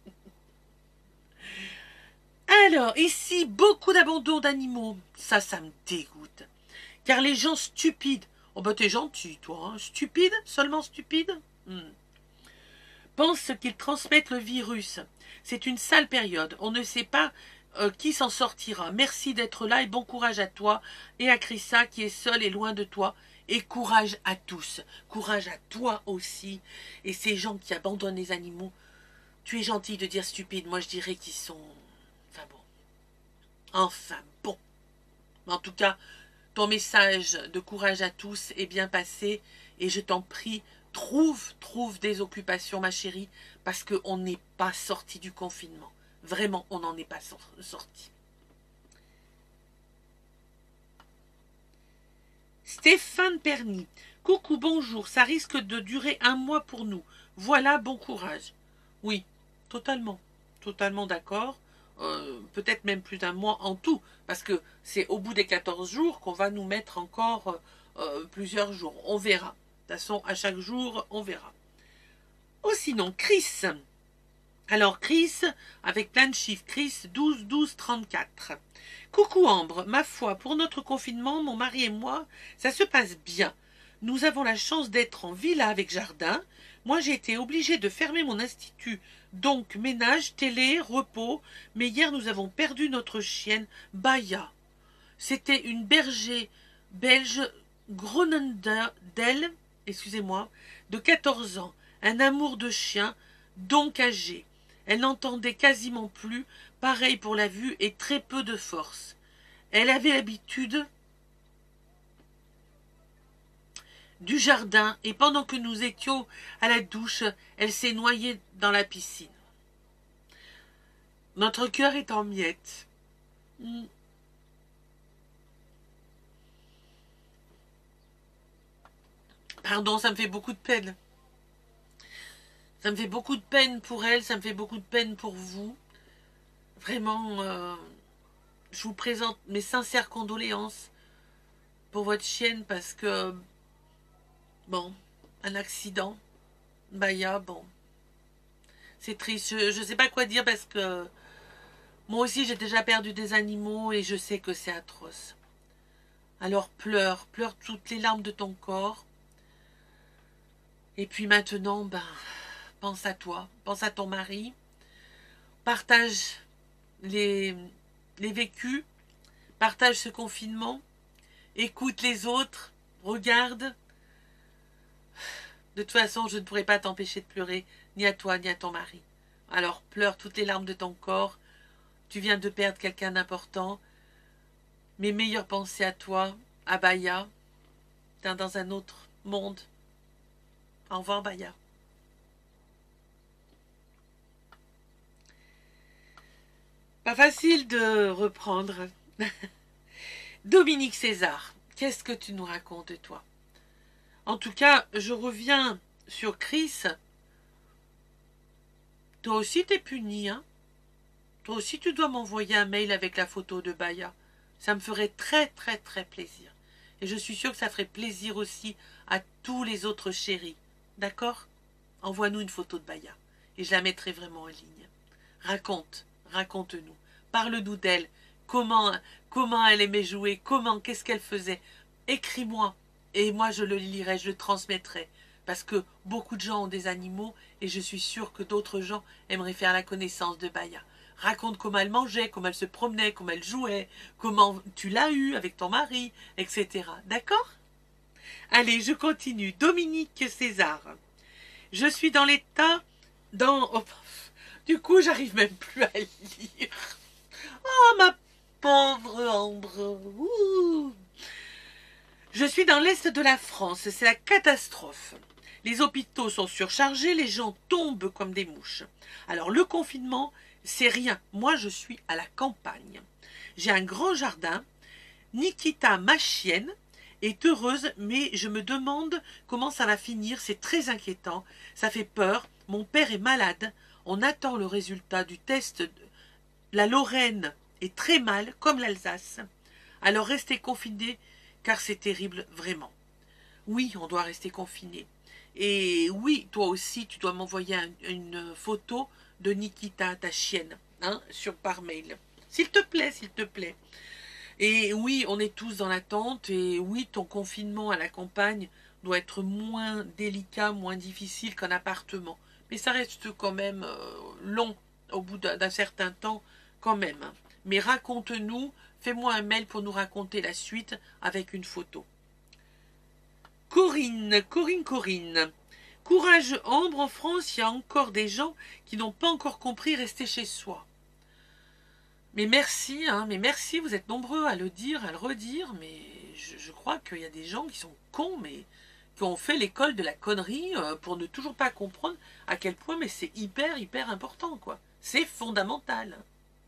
Alors, ici, beaucoup d'abandon d'animaux. Ça, ça me dégoûte. Car les gens stupides... Oh, bah, t'es gentil, toi. Hein. Stupide? Seulement stupide? hmm. pensent qu'ils transmettent le virus. C'est une sale période. On ne sait pas euh, qui s'en sortira. Merci d'être là et bon courage à toi et à Chrissa qui est seule et loin de toi. Et courage à tous. Courage à toi aussi. Et ces gens qui abandonnent les animaux, tu es gentil de dire stupide. Moi, je dirais qu'ils sont... Enfin bon. Enfin bon. En tout cas, ton message de courage à tous est bien passé. Et je t'en prie, trouve, trouve des occupations, ma chérie, parce qu'on n'est pas sorti du confinement. Vraiment, on n'en est pas sorti. Stéphane Perny. Coucou, bonjour. Ça risque de durer un mois pour nous. Voilà, bon courage. Oui, totalement. Totalement d'accord. Euh, peut-être même plus d'un mois en tout. Parce que c'est au bout des quatorze jours qu'on va nous mettre encore euh, plusieurs jours. On verra. De toute façon, à chaque jour, on verra. Oh, sinon, Chris. Alors, Chris, avec plein de chiffres. Chris, douze, douze, trente-quatre. Coucou Ambre, ma foi, pour notre confinement, mon mari et moi, ça se passe bien. Nous avons la chance d'être en villa avec jardin. Moi, j'ai été obligée de fermer mon institut. Donc, ménage, télé, repos. Mais hier, nous avons perdu notre chienne, Baya. C'était une berger belge Groenendael, excusez-moi, de quatorze ans. Un amour de chien, donc âgé. Elle n'entendait quasiment plus, pareil pour la vue et très peu de force. Elle avait l'habitude du jardin et pendant que nous étions à la douche, elle s'est noyée dans la piscine. Notre cœur est en miettes. Pardon, ça me fait beaucoup de peine. Ça me fait beaucoup de peine pour elle, ça me fait beaucoup de peine pour vous. Vraiment, euh, je vous présente mes sincères condoléances pour votre chienne parce que, bon, un accident, Baya, bon, c'est triste. Je ne sais pas quoi dire parce que moi aussi j'ai déjà perdu des animaux et je sais que c'est atroce. Alors pleure, pleure toutes les larmes de ton corps. Et puis maintenant, ben... pense à toi, pense à ton mari, partage les, les vécus, partage ce confinement, écoute les autres, regarde. De toute façon, je ne pourrai pas t'empêcher de pleurer, ni à toi, ni à ton mari. Alors pleure toutes les larmes de ton corps, tu viens de perdre quelqu'un d'important. Mes meilleures pensées à toi, à Baya, t'es dans un autre monde. Au revoir Baya. Pas facile de reprendre. Dominique César, qu'est-ce que tu nous racontes de toi? En tout cas, je reviens sur Chris. Toi aussi t'es puni, hein? Toi aussi tu dois m'envoyer un mail avec la photo de Baya. Ça me ferait très très très plaisir. Et je suis sûre que ça ferait plaisir aussi à tous les autres chéris. D'accord? Envoie-nous une photo de Baya. Et je la mettrai vraiment en ligne. Raconte, raconte-nous. Parle-nous d'elle. Comment, comment elle aimait jouer. Comment, qu'est-ce qu'elle faisait. Écris-moi. Et moi, je le lirai, je le transmettrai. Parce que beaucoup de gens ont des animaux et je suis sûre que d'autres gens aimeraient faire la connaissance de Baya. Raconte comment elle mangeait, comment elle se promenait, comment elle jouait, comment tu l'as eu avec ton mari, et cetera. D'accord? Allez, je continue. Dominique César. Je suis dans l'état... dans... Oh, du coup, j'arrive même plus à lire. Oh, ma pauvre Ambre. Ouh. Je suis dans l'est de la France. C'est la catastrophe. Les hôpitaux sont surchargés, les gens tombent comme des mouches. Alors, le confinement, c'est rien. Moi, je suis à la campagne. J'ai un grand jardin. Nikita, ma chienne, est heureuse, mais je me demande comment ça va finir. C'est très inquiétant. Ça fait peur. Mon père est malade. On attend le résultat du test. La Lorraine est très mal, comme l'Alsace. Alors, restez confinés, car c'est terrible, vraiment. Oui, on doit rester confinés. Et oui, toi aussi, tu dois m'envoyer un, une photo de Nikita, ta chienne, hein, sur, par mail. S'il te plaît, s'il te plaît. Et oui, on est tous dans l'attente. Et oui, ton confinement à la campagne doit être moins délicat, moins difficile qu'un appartement. mais ça reste quand même euh, long au bout d'un certain temps quand même. Mais raconte-nous, fais-moi un mail pour nous raconter la suite avec une photo. Corinne, Corinne, Corinne. Courage Ambre, en France, il y a encore des gens qui n'ont pas encore compris rester chez soi. Mais merci, hein, mais merci, vous êtes nombreux à le dire, à le redire, mais je, je crois qu'il y a des gens qui sont cons, mais qui ont fait l'école de la connerie euh, pour ne toujours pas comprendre à quel point, mais c'est hyper, hyper important, quoi. C'est fondamental.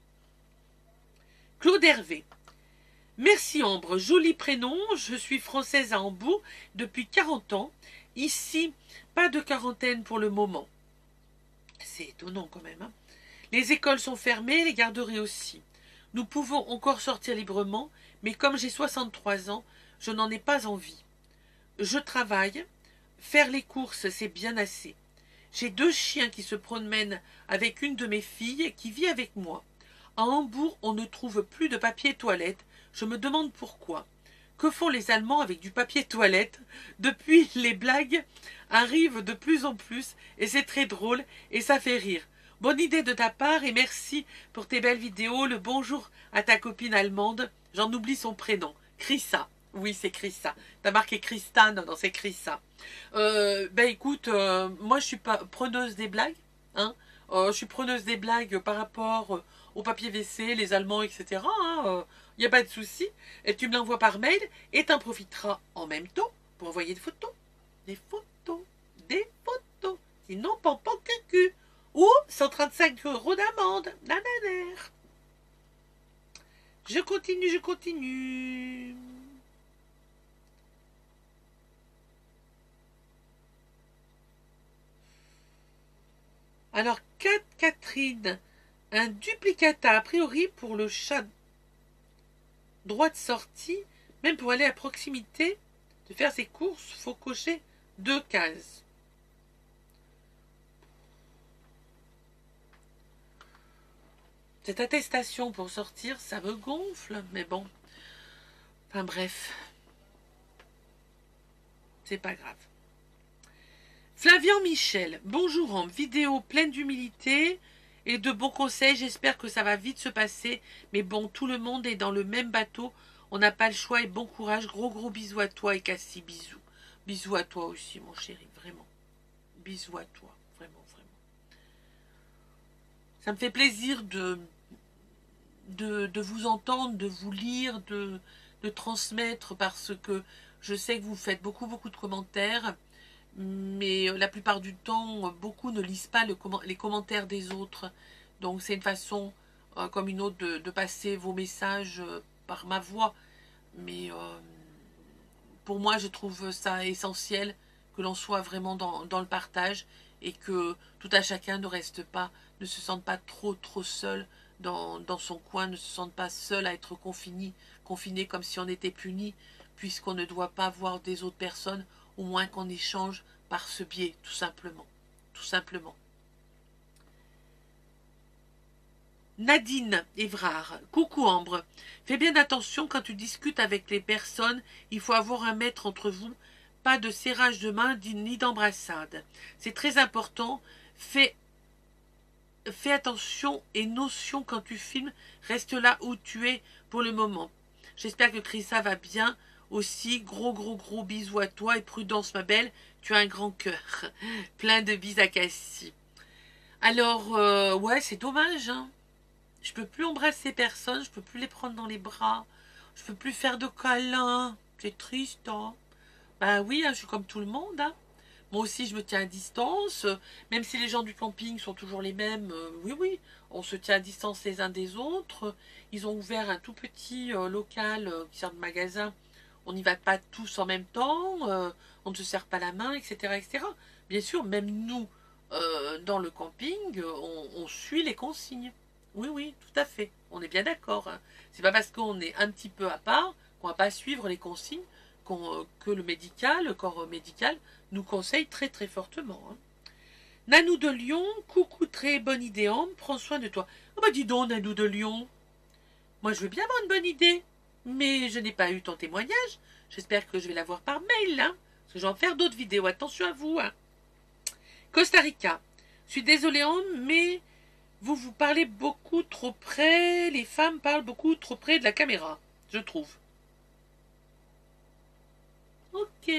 Claude Hervé. Merci Ambre, joli prénom, je suis française à Hambourg depuis quarante ans. Ici, pas de quarantaine pour le moment. C'est étonnant quand même. Hein. Les écoles sont fermées, les garderies aussi. Nous pouvons encore sortir librement, mais comme j'ai soixante-trois ans, je n'en ai pas envie. Je travaille, faire les courses, c'est bien assez. J'ai deux chiens qui se promènent avec une de mes filles qui vit avec moi. À Hambourg, on ne trouve plus de papier toilette. Je me demande pourquoi. Que font les Allemands avec du papier toilette? Depuis, les blagues arrivent de plus en plus et c'est très drôle et ça fait rire. Bonne idée de ta part et merci pour tes belles vidéos. Le bonjour à ta copine allemande. J'en oublie son prénom. Chrissa. Oui, c'est Chrissa. T'as marqué Christane, non, c'est Chrissa. Euh, ben écoute, euh, moi je suis pas preneuse des blagues. Hein. Euh, je suis preneuse des blagues par rapport euh, au papier W C, les Allemands, et cetera. Il hein, n'y euh, a pas de souci. Et tu me l'envoies par mail et tu en profiteras en même temps pour envoyer des photos. Des photos. Des photos. Sinon, pampan cucu. Ou cent trente-cinq euros d'amende. Nananer. Je continue, je continue. Alors, Catherine, un duplicata, a priori, pour le chat droit de sortie, même pour aller à proximité de faire ses courses, faut cocher deux cases. Cette attestation pour sortir, ça me gonfle, mais bon. Enfin bref. C'est pas grave. Flavien Michel, bonjour en vidéo pleine d'humilité et de bons conseils. J'espère que ça va vite se passer. Mais bon, tout le monde est dans le même bateau. On n'a pas le choix et bon courage. Gros gros bisous à toi et Cassie, bisous. Bisous à toi aussi mon chéri, vraiment. Bisous à toi, vraiment, vraiment. Ça me fait plaisir de, de, de vous entendre, de vous lire, de, de transmettre parce que je sais que vous faites beaucoup beaucoup de commentaires. Mais la plupart du temps, beaucoup ne lisent pas le, les commentaires des autres. Donc c'est une façon, euh, comme une autre, de, de passer vos messages euh, par ma voix. Mais euh, pour moi, je trouve ça essentiel que l'on soit vraiment dans, dans le partage et que tout à chacun ne reste pas, ne se sente pas trop trop seul dans, dans son coin, ne se sente pas seul à être confiné, confiné comme si on était puni, puisqu'on ne doit pas voir des autres personnes, au moins qu'on échange par ce biais, tout simplement. Tout simplement. Nadine Évrard. Coucou Ambre. Fais bien attention quand tu discutes avec les personnes. Il faut avoir un mètre entre vous. Pas de serrage de main ni d'embrassade. C'est très important. Fais, fais attention et notion quand tu filmes. Reste là où tu es pour le moment. J'espère que Chrissa va bien. Aussi, gros gros gros bisous à toi et prudence ma belle, tu as un grand cœur. Plein de bises à Cassie. Alors, euh, ouais, c'est dommage, hein. Je peux plus embrasser personne, je peux plus les prendre dans les bras, je peux plus faire de câlins. C'est triste, hein. Ben oui, hein, je suis comme tout le monde, hein. Moi aussi, je me tiens à distance, même si les gens du camping sont toujours les mêmes. Euh, oui, oui, on se tient à distance les uns des autres. Ils ont ouvert un tout petit euh, local euh, qui sert de magasin. On n'y va pas tous en même temps, euh, on ne se serre pas la main, et cetera et cetera. Bien sûr, même nous, euh, dans le camping, on, on suit les consignes. Oui, oui, tout à fait. On est bien d'accord. Hein. C'est pas parce qu'on est un petit peu à part qu'on ne va pas suivre les consignes qu'on, que le médical, le corps médical, nous conseille très très fortement. Hein. Nanou de Lyon, coucou, très bonne idée, Anne, prends soin de toi. Oh bah dis donc, Nanou de Lyon. Moi, je veux bien avoir une bonne idée. Mais je n'ai pas eu ton témoignage. J'espère que je vais l'avoir par mail, hein, parce que je vais en faire d'autres vidéos. Attention à vous. Hein. Costa Rica. Je suis désolée, mais vous vous parlez beaucoup trop près. Les femmes parlent beaucoup trop près de la caméra, je trouve. Ok.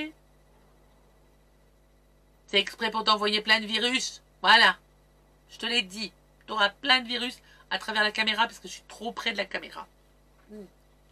C'est exprès pour t'envoyer plein de virus. Voilà. Je te l'ai dit. Tu auras plein de virus à travers la caméra parce que je suis trop près de la caméra. Mm.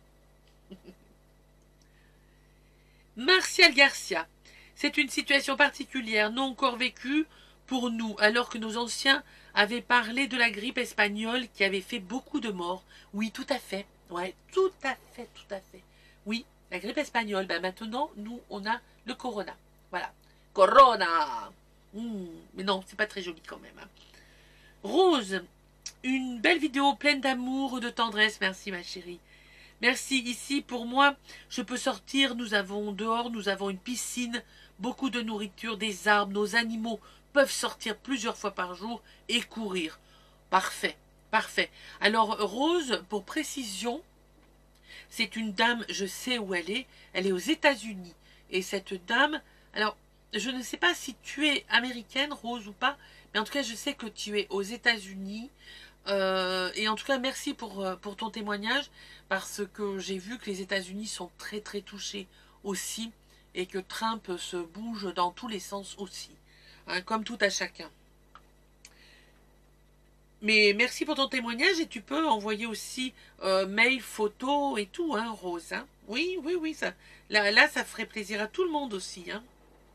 Martial Garcia. C'est une situation particulière, non encore vécue pour nous, alors que nos anciens avaient parlé de la grippe espagnole qui avait fait beaucoup de morts. Oui, tout à fait. Ouais, tout à fait, tout à fait. Oui, la grippe espagnole. Ben maintenant, nous, on a le corona. Voilà. Corona. Mmh, mais non, c'est pas très joli quand même. Hein. Rose, une belle vidéo pleine d'amour, de tendresse. Merci ma chérie. Merci. Ici, pour moi, je peux sortir. Nous avons dehors, nous avons une piscine, beaucoup de nourriture, des arbres. Nos animaux peuvent sortir plusieurs fois par jour et courir. Parfait, parfait. Alors, Rose, pour précision, c'est une dame, je sais où elle est. Elle est aux États-Unis. Et cette dame, alors, je ne sais pas si tu es américaine, Rose, ou pas, mais en tout cas, je sais que tu es aux États-Unis. Euh, et en tout cas, merci pour, pour ton témoignage, parce que j'ai vu que les États-Unis sont très, très touchés aussi, et que Trump se bouge dans tous les sens aussi, hein, comme tout à chacun. Mais merci pour ton témoignage, et tu peux envoyer aussi euh, mail, photo et tout, hein, Rose. Hein. Oui, oui, oui, ça, là, là, ça ferait plaisir à tout le monde aussi, hein.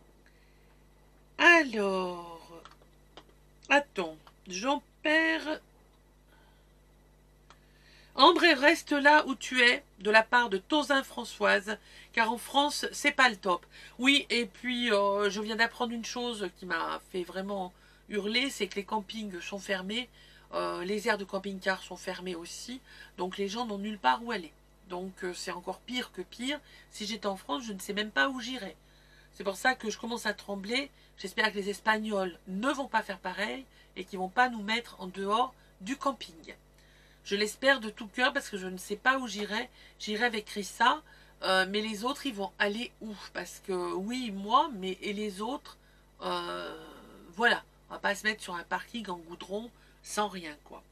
Alors, attends, j'en perds. Ambre, reste là où tu es, de la part de Tozin Françoise, car en France, c'est pas le top. Oui, et puis, euh, je viens d'apprendre une chose qui m'a fait vraiment hurler, c'est que les campings sont fermés, euh, les aires de camping-car sont fermées aussi, donc les gens n'ont nulle part où aller. Donc, euh, c'est encore pire que pire. Si j'étais en France, je ne sais même pas où j'irais. C'est pour ça que je commence à trembler. J'espère que les Espagnols ne vont pas faire pareil et qu'ils ne vont pas nous mettre en dehors du camping. Je l'espère de tout cœur parce que je ne sais pas où j'irai. J'irai avec Rissa, euh, mais les autres, ils vont aller où? Parce que oui, moi, mais et les autres, euh, voilà. On va pas se mettre sur un parking en goudron sans rien, quoi.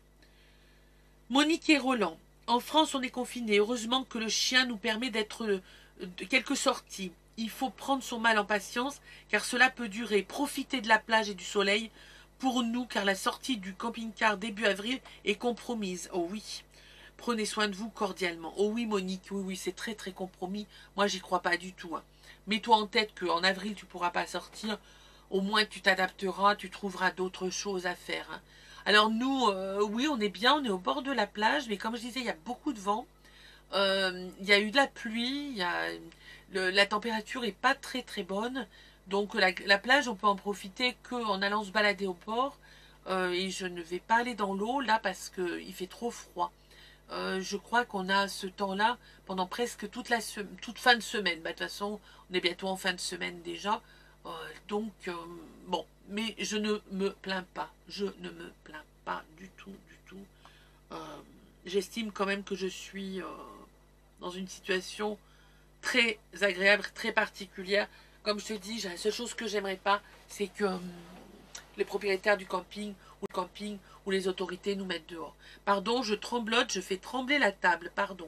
Monique et Roland. En France, on est confinés. Heureusement que le chien nous permet d'être de quelques sorties. Il faut prendre son mal en patience, car cela peut durer. Profiter de la plage et du soleil pour nous, car la sortie du camping-car début avril est compromise. Oh oui, prenez soin de vous cordialement. Oh oui, Monique, oui, oui, c'est très, très compromis. Moi, j'y crois pas du tout. Hein. Mets-toi en tête qu'en avril, tu ne pourras pas sortir. Au moins, tu t'adapteras, tu trouveras d'autres choses à faire. Hein. Alors nous, euh, oui, on est bien, on est au bord de la plage, mais comme je disais, il y a beaucoup de vent. Euh, il y a eu de la pluie, il y a... Le, la température est pas très très bonne, donc la, la plage on peut en profiter qu'en allant se balader au port, euh, et je ne vais pas aller dans l'eau là parce qu'il fait trop froid. Euh, je crois qu'on a ce temps-là pendant presque toute la toute fin de semaine. Bah, de toute façon, on est bientôt en fin de semaine déjà, euh, donc euh, bon, mais je ne me plains pas, je ne me plains pas du tout, du tout. Euh, J'estime quand même que je suis euh, dans une situation très agréable, très particulière. Comme je te dis, la seule chose que j'aimerais pas, c'est que hum, les propriétaires du camping ou le camping ou les autorités nous mettent dehors. Pardon, je tremblote, je fais trembler la table, pardon.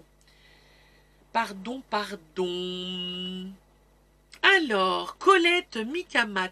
Pardon, pardon. Alors, Colette Mikamat,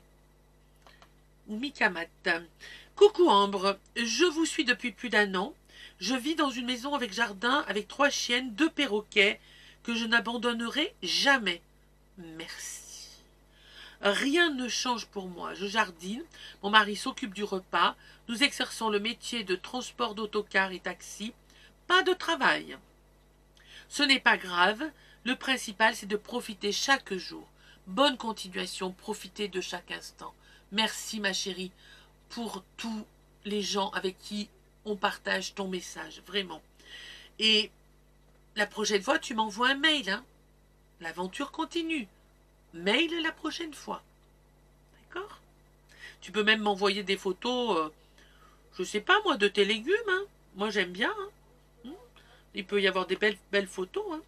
ou Mikamat. Coucou Ambre, je vous suis depuis plus d'un an. Je vis dans une maison avec jardin, avec trois chiennes, deux perroquets, que je n'abandonnerai jamais. Merci. Rien ne change pour moi. Je jardine, mon mari s'occupe du repas, nous exerçons le métier de transport d'autocar et taxi. Pas de travail. Ce n'est pas grave, le principal c'est de profiter chaque jour. Bonne continuation, profitez de chaque instant. Merci ma chérie pour tous les gens avec qui on partage ton message, vraiment. Et la prochaine fois, tu m'envoies un mail. Hein. L'aventure continue. Mail la prochaine fois. D'accord? Tu peux même m'envoyer des photos, euh, je sais pas moi, de tes légumes. Hein. Moi, j'aime bien. Hein. Il peut y avoir des belles, belles photos. Hein.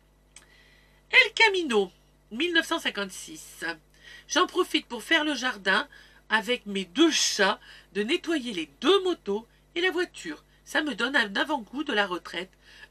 El Camino, mille neuf cent cinquante-six. J'en profite pour faire le jardin avec mes deux chats de nettoyer les deux motos et la voiture. Ça me donne un avant-goût de la retraite.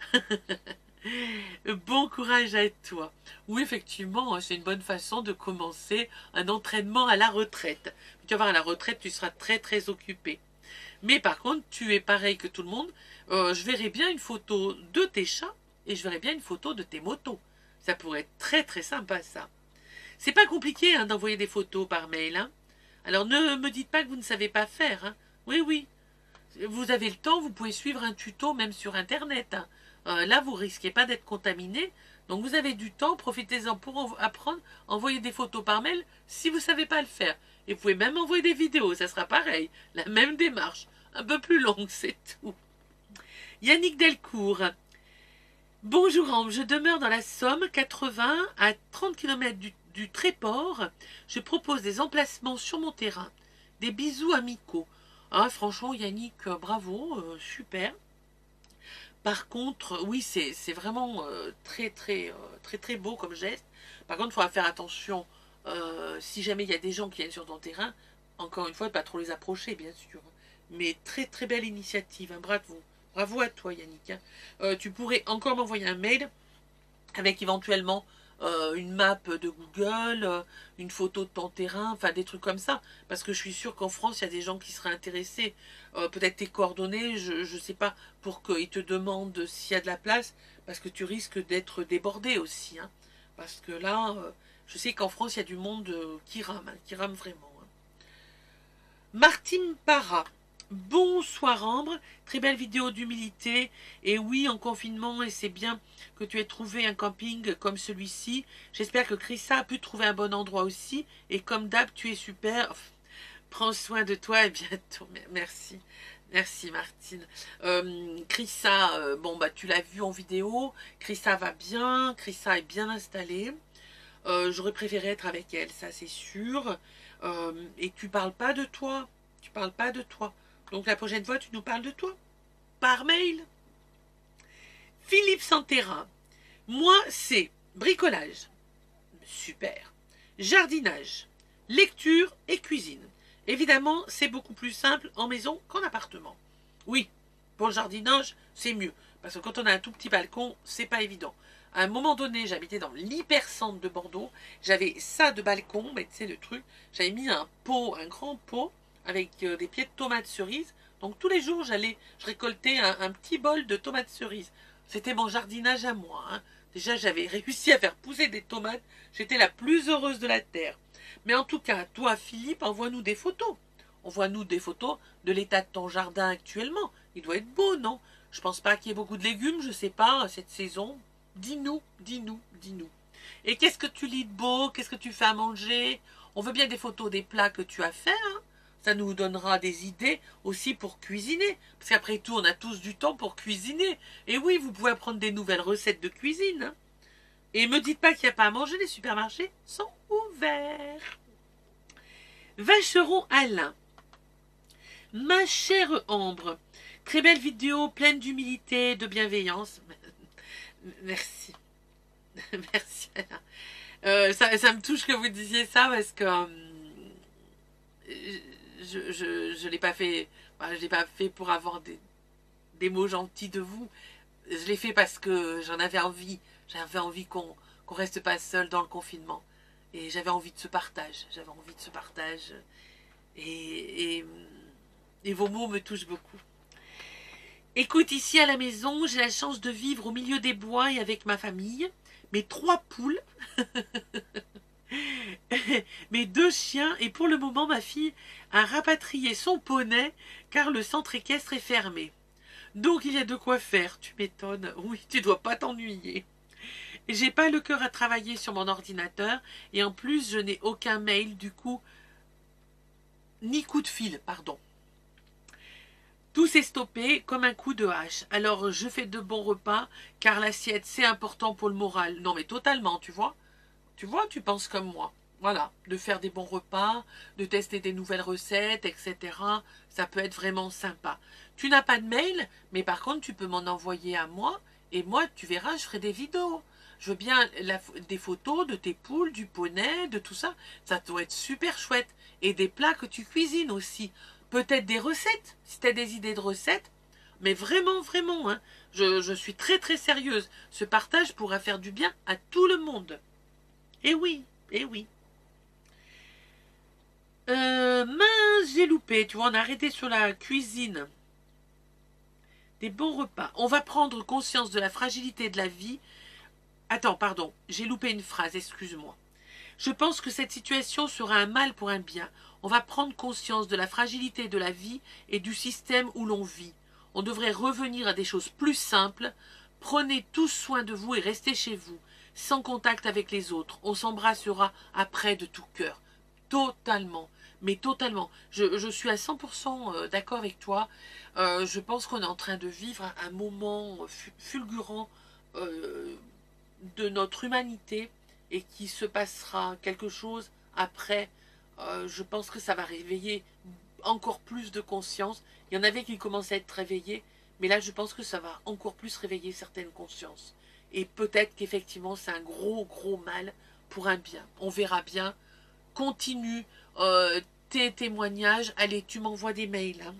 Bon courage à toi. Oui, effectivement, c'est une bonne façon de commencer un entraînement à la retraite. Tu vas voir, à la retraite, tu seras très très occupé. Mais par contre, tu es pareil que tout le monde. Euh, je verrai bien une photo de tes chats et je verrai bien une photo de tes motos. Ça pourrait être très très sympa, ça. C'est pas compliqué hein, d'envoyer des photos par mail. Hein. Alors ne me dites pas que vous ne savez pas faire. Hein. Oui, oui. Vous avez le temps, vous pouvez suivre un tuto même sur Internet. Hein. Euh, là, vous risquez pas d'être contaminé. Donc vous avez du temps, profitez-en pour apprendre, envoyer des photos par mail si vous ne savez pas le faire. Et vous pouvez même envoyer des vidéos, ça sera pareil. La même démarche. Un peu plus longue, c'est tout. Yannick Delcourt. Bonjour Ambre, je demeure dans la Somme, quatre-vingts à trente kilomètres du, du Tréport. Je propose des emplacements sur mon terrain. Des bisous amicaux. Ah, franchement, Yannick, euh, bravo, euh, super. Par contre, oui, c'est vraiment euh, très, très, euh, très, très beau comme geste. Par contre, il faudra faire attention, euh, si jamais il y a des gens qui viennent sur ton terrain, encore une fois, de ne pas trop les approcher, bien sûr. Mais très, très belle initiative, hein, bravo. Bravo à toi, Yannick. Hein. Euh, tu pourrais encore m'envoyer un mail avec éventuellement euh, une map de Google, euh, une photo de ton terrain, enfin des trucs comme ça. Parce que je suis sûre qu'en France, il y a des gens qui seraient intéressés. Euh, Peut-être tes coordonnées, je ne sais pas, pour qu'ils te demandent s'il y a de la place, parce que tu risques d'être débordé aussi. Hein. Parce que là, euh, je sais qu'en France, il y a du monde euh, qui rame, hein, qui rame vraiment. Hein. Martine Parra. Bonsoir Ambre, très belle vidéo d'humilité. Et oui, en confinement, et c'est bien que tu aies trouvé un camping comme celui-ci. J'espère que Chrissa a pu trouver un bon endroit aussi. Et comme d'hab, tu es super. Prends soin de toi et bientôt. Merci. Merci Martine. Euh, Chrissa, euh, bon bah tu l'as vu en vidéo. Chrissa va bien. Chrissa est bien installée. Euh, J'aurais préféré être avec elle, ça c'est sûr. Euh, et tu parles pas de toi. Tu parles pas de toi. Donc la prochaine fois, tu nous parles de toi. Par mail. Philippe Santera. Moi, c'est bricolage. Super. Jardinage. Lecture et cuisine. Évidemment, c'est beaucoup plus simple en maison qu'en appartement. Oui, pour le jardinage, c'est mieux. Parce que quand on a un tout petit balcon, c'est pas évident. À un moment donné, j'habitais dans l'hypercentre de Bordeaux. J'avais ça de balcon, mais tu sais le truc. J'avais mis un pot, un grand pot, avec euh, des pieds de tomates cerises. Donc tous les jours, j'allais, je récoltais un, un petit bol de tomates cerises. C'était mon jardinage à moi. Hein. Déjà, j'avais réussi à faire pousser des tomates. J'étais la plus heureuse de la terre. Mais en tout cas, toi, Philippe, envoie-nous des photos. Envoie-nous des photos de l'état de ton jardin actuellement. Il doit être beau, non? Je pense pas qu'il y ait beaucoup de légumes, je sais pas, cette saison. Dis-nous, dis-nous, dis-nous. Et qu'est-ce que tu lis de beau? Qu'est-ce que tu fais à manger? On veut bien des photos des plats que tu as fait, hein? Ça nous donnera des idées aussi pour cuisiner. Parce qu'après tout, on a tous du temps pour cuisiner. Et oui, vous pouvez apprendre des nouvelles recettes de cuisine. Hein. Et me dites pas qu'il n'y a pas à manger, les supermarchés sont ouverts. Vacheron Alain. Ma chère Ambre, très belle vidéo, pleine d'humilité, de bienveillance. Merci. Merci Alain. Euh, ça, ça me touche que vous disiez ça parce que... Euh, je je, je l'ai pas fait, enfin, je l'ai pas fait pour avoir des, des mots gentils de vous. Je l'ai fait parce que j'en avais envie. J'avais envie qu'on qu'on reste pas seul dans le confinement. Et j'avais envie de ce partage. J'avais envie de ce partage. Et, et, et vos mots me touchent beaucoup. Écoute, ici à la maison, j'ai la chance de vivre au milieu des bois et avec ma famille. Mes trois poules. Mes deux chiens, et pour le moment ma fille a rapatrié son poney car le centre équestre est fermé. Donc il y a de quoi faire, tu m'étonnes. Oui, tu dois pas t'ennuyer. J'ai pas le cœur à travailler sur mon ordinateur et en plus je n'ai aucun mail du coup, ni coup de fil, pardon. Tout s'est stoppé comme un coup de hache. Alors je fais de bons repas car l'assiette c'est important pour le moral. Non mais totalement, tu vois. Tu vois, tu penses comme moi. Voilà, de faire des bons repas, de tester des nouvelles recettes, et cetera. Ça peut être vraiment sympa. Tu n'as pas de mail, mais par contre, tu peux m'en envoyer à moi. Et moi, tu verras, je ferai des vidéos. Je veux bien la, des photos de tes poules, du poney, de tout ça. Ça doit être super chouette. Et des plats que tu cuisines aussi. peut-être des recettes, si tu as des idées de recettes. Mais vraiment, vraiment, hein, je, je suis très très sérieuse. Ce partage pourra faire du bien à tout le monde. Eh oui, eh oui. Euh, mince, j'ai loupé. Tu vois, on a arrêté sur la cuisine. Des bons repas. On va prendre conscience de la fragilité de la vie. Attends, pardon, j'ai loupé une phrase, excuse-moi. Je pense que cette situation sera un mal pour un bien. On va prendre conscience de la fragilité de la vie et du système où l'on vit. On devrait revenir à des choses plus simples. Prenez tous soin de vous et restez chez vous, sans contact avec les autres. On s'embrassera après de tout cœur. Totalement, mais totalement. Je, je suis à cent pour cent d'accord avec toi. Euh, je pense qu'on est en train de vivre un moment fulgurant euh, de notre humanité et qu'il se passera quelque chose après. Euh, je pense que ça va réveiller encore plus de conscience. Il y en avait qui commençaient à être réveillés, mais là je pense que ça va encore plus réveiller certaines consciences. Et peut-être qu'effectivement c'est un gros gros mal pour un bien. On verra bien. Continue euh, tes témoignages. Allez, tu m'envoies des mails. Hein.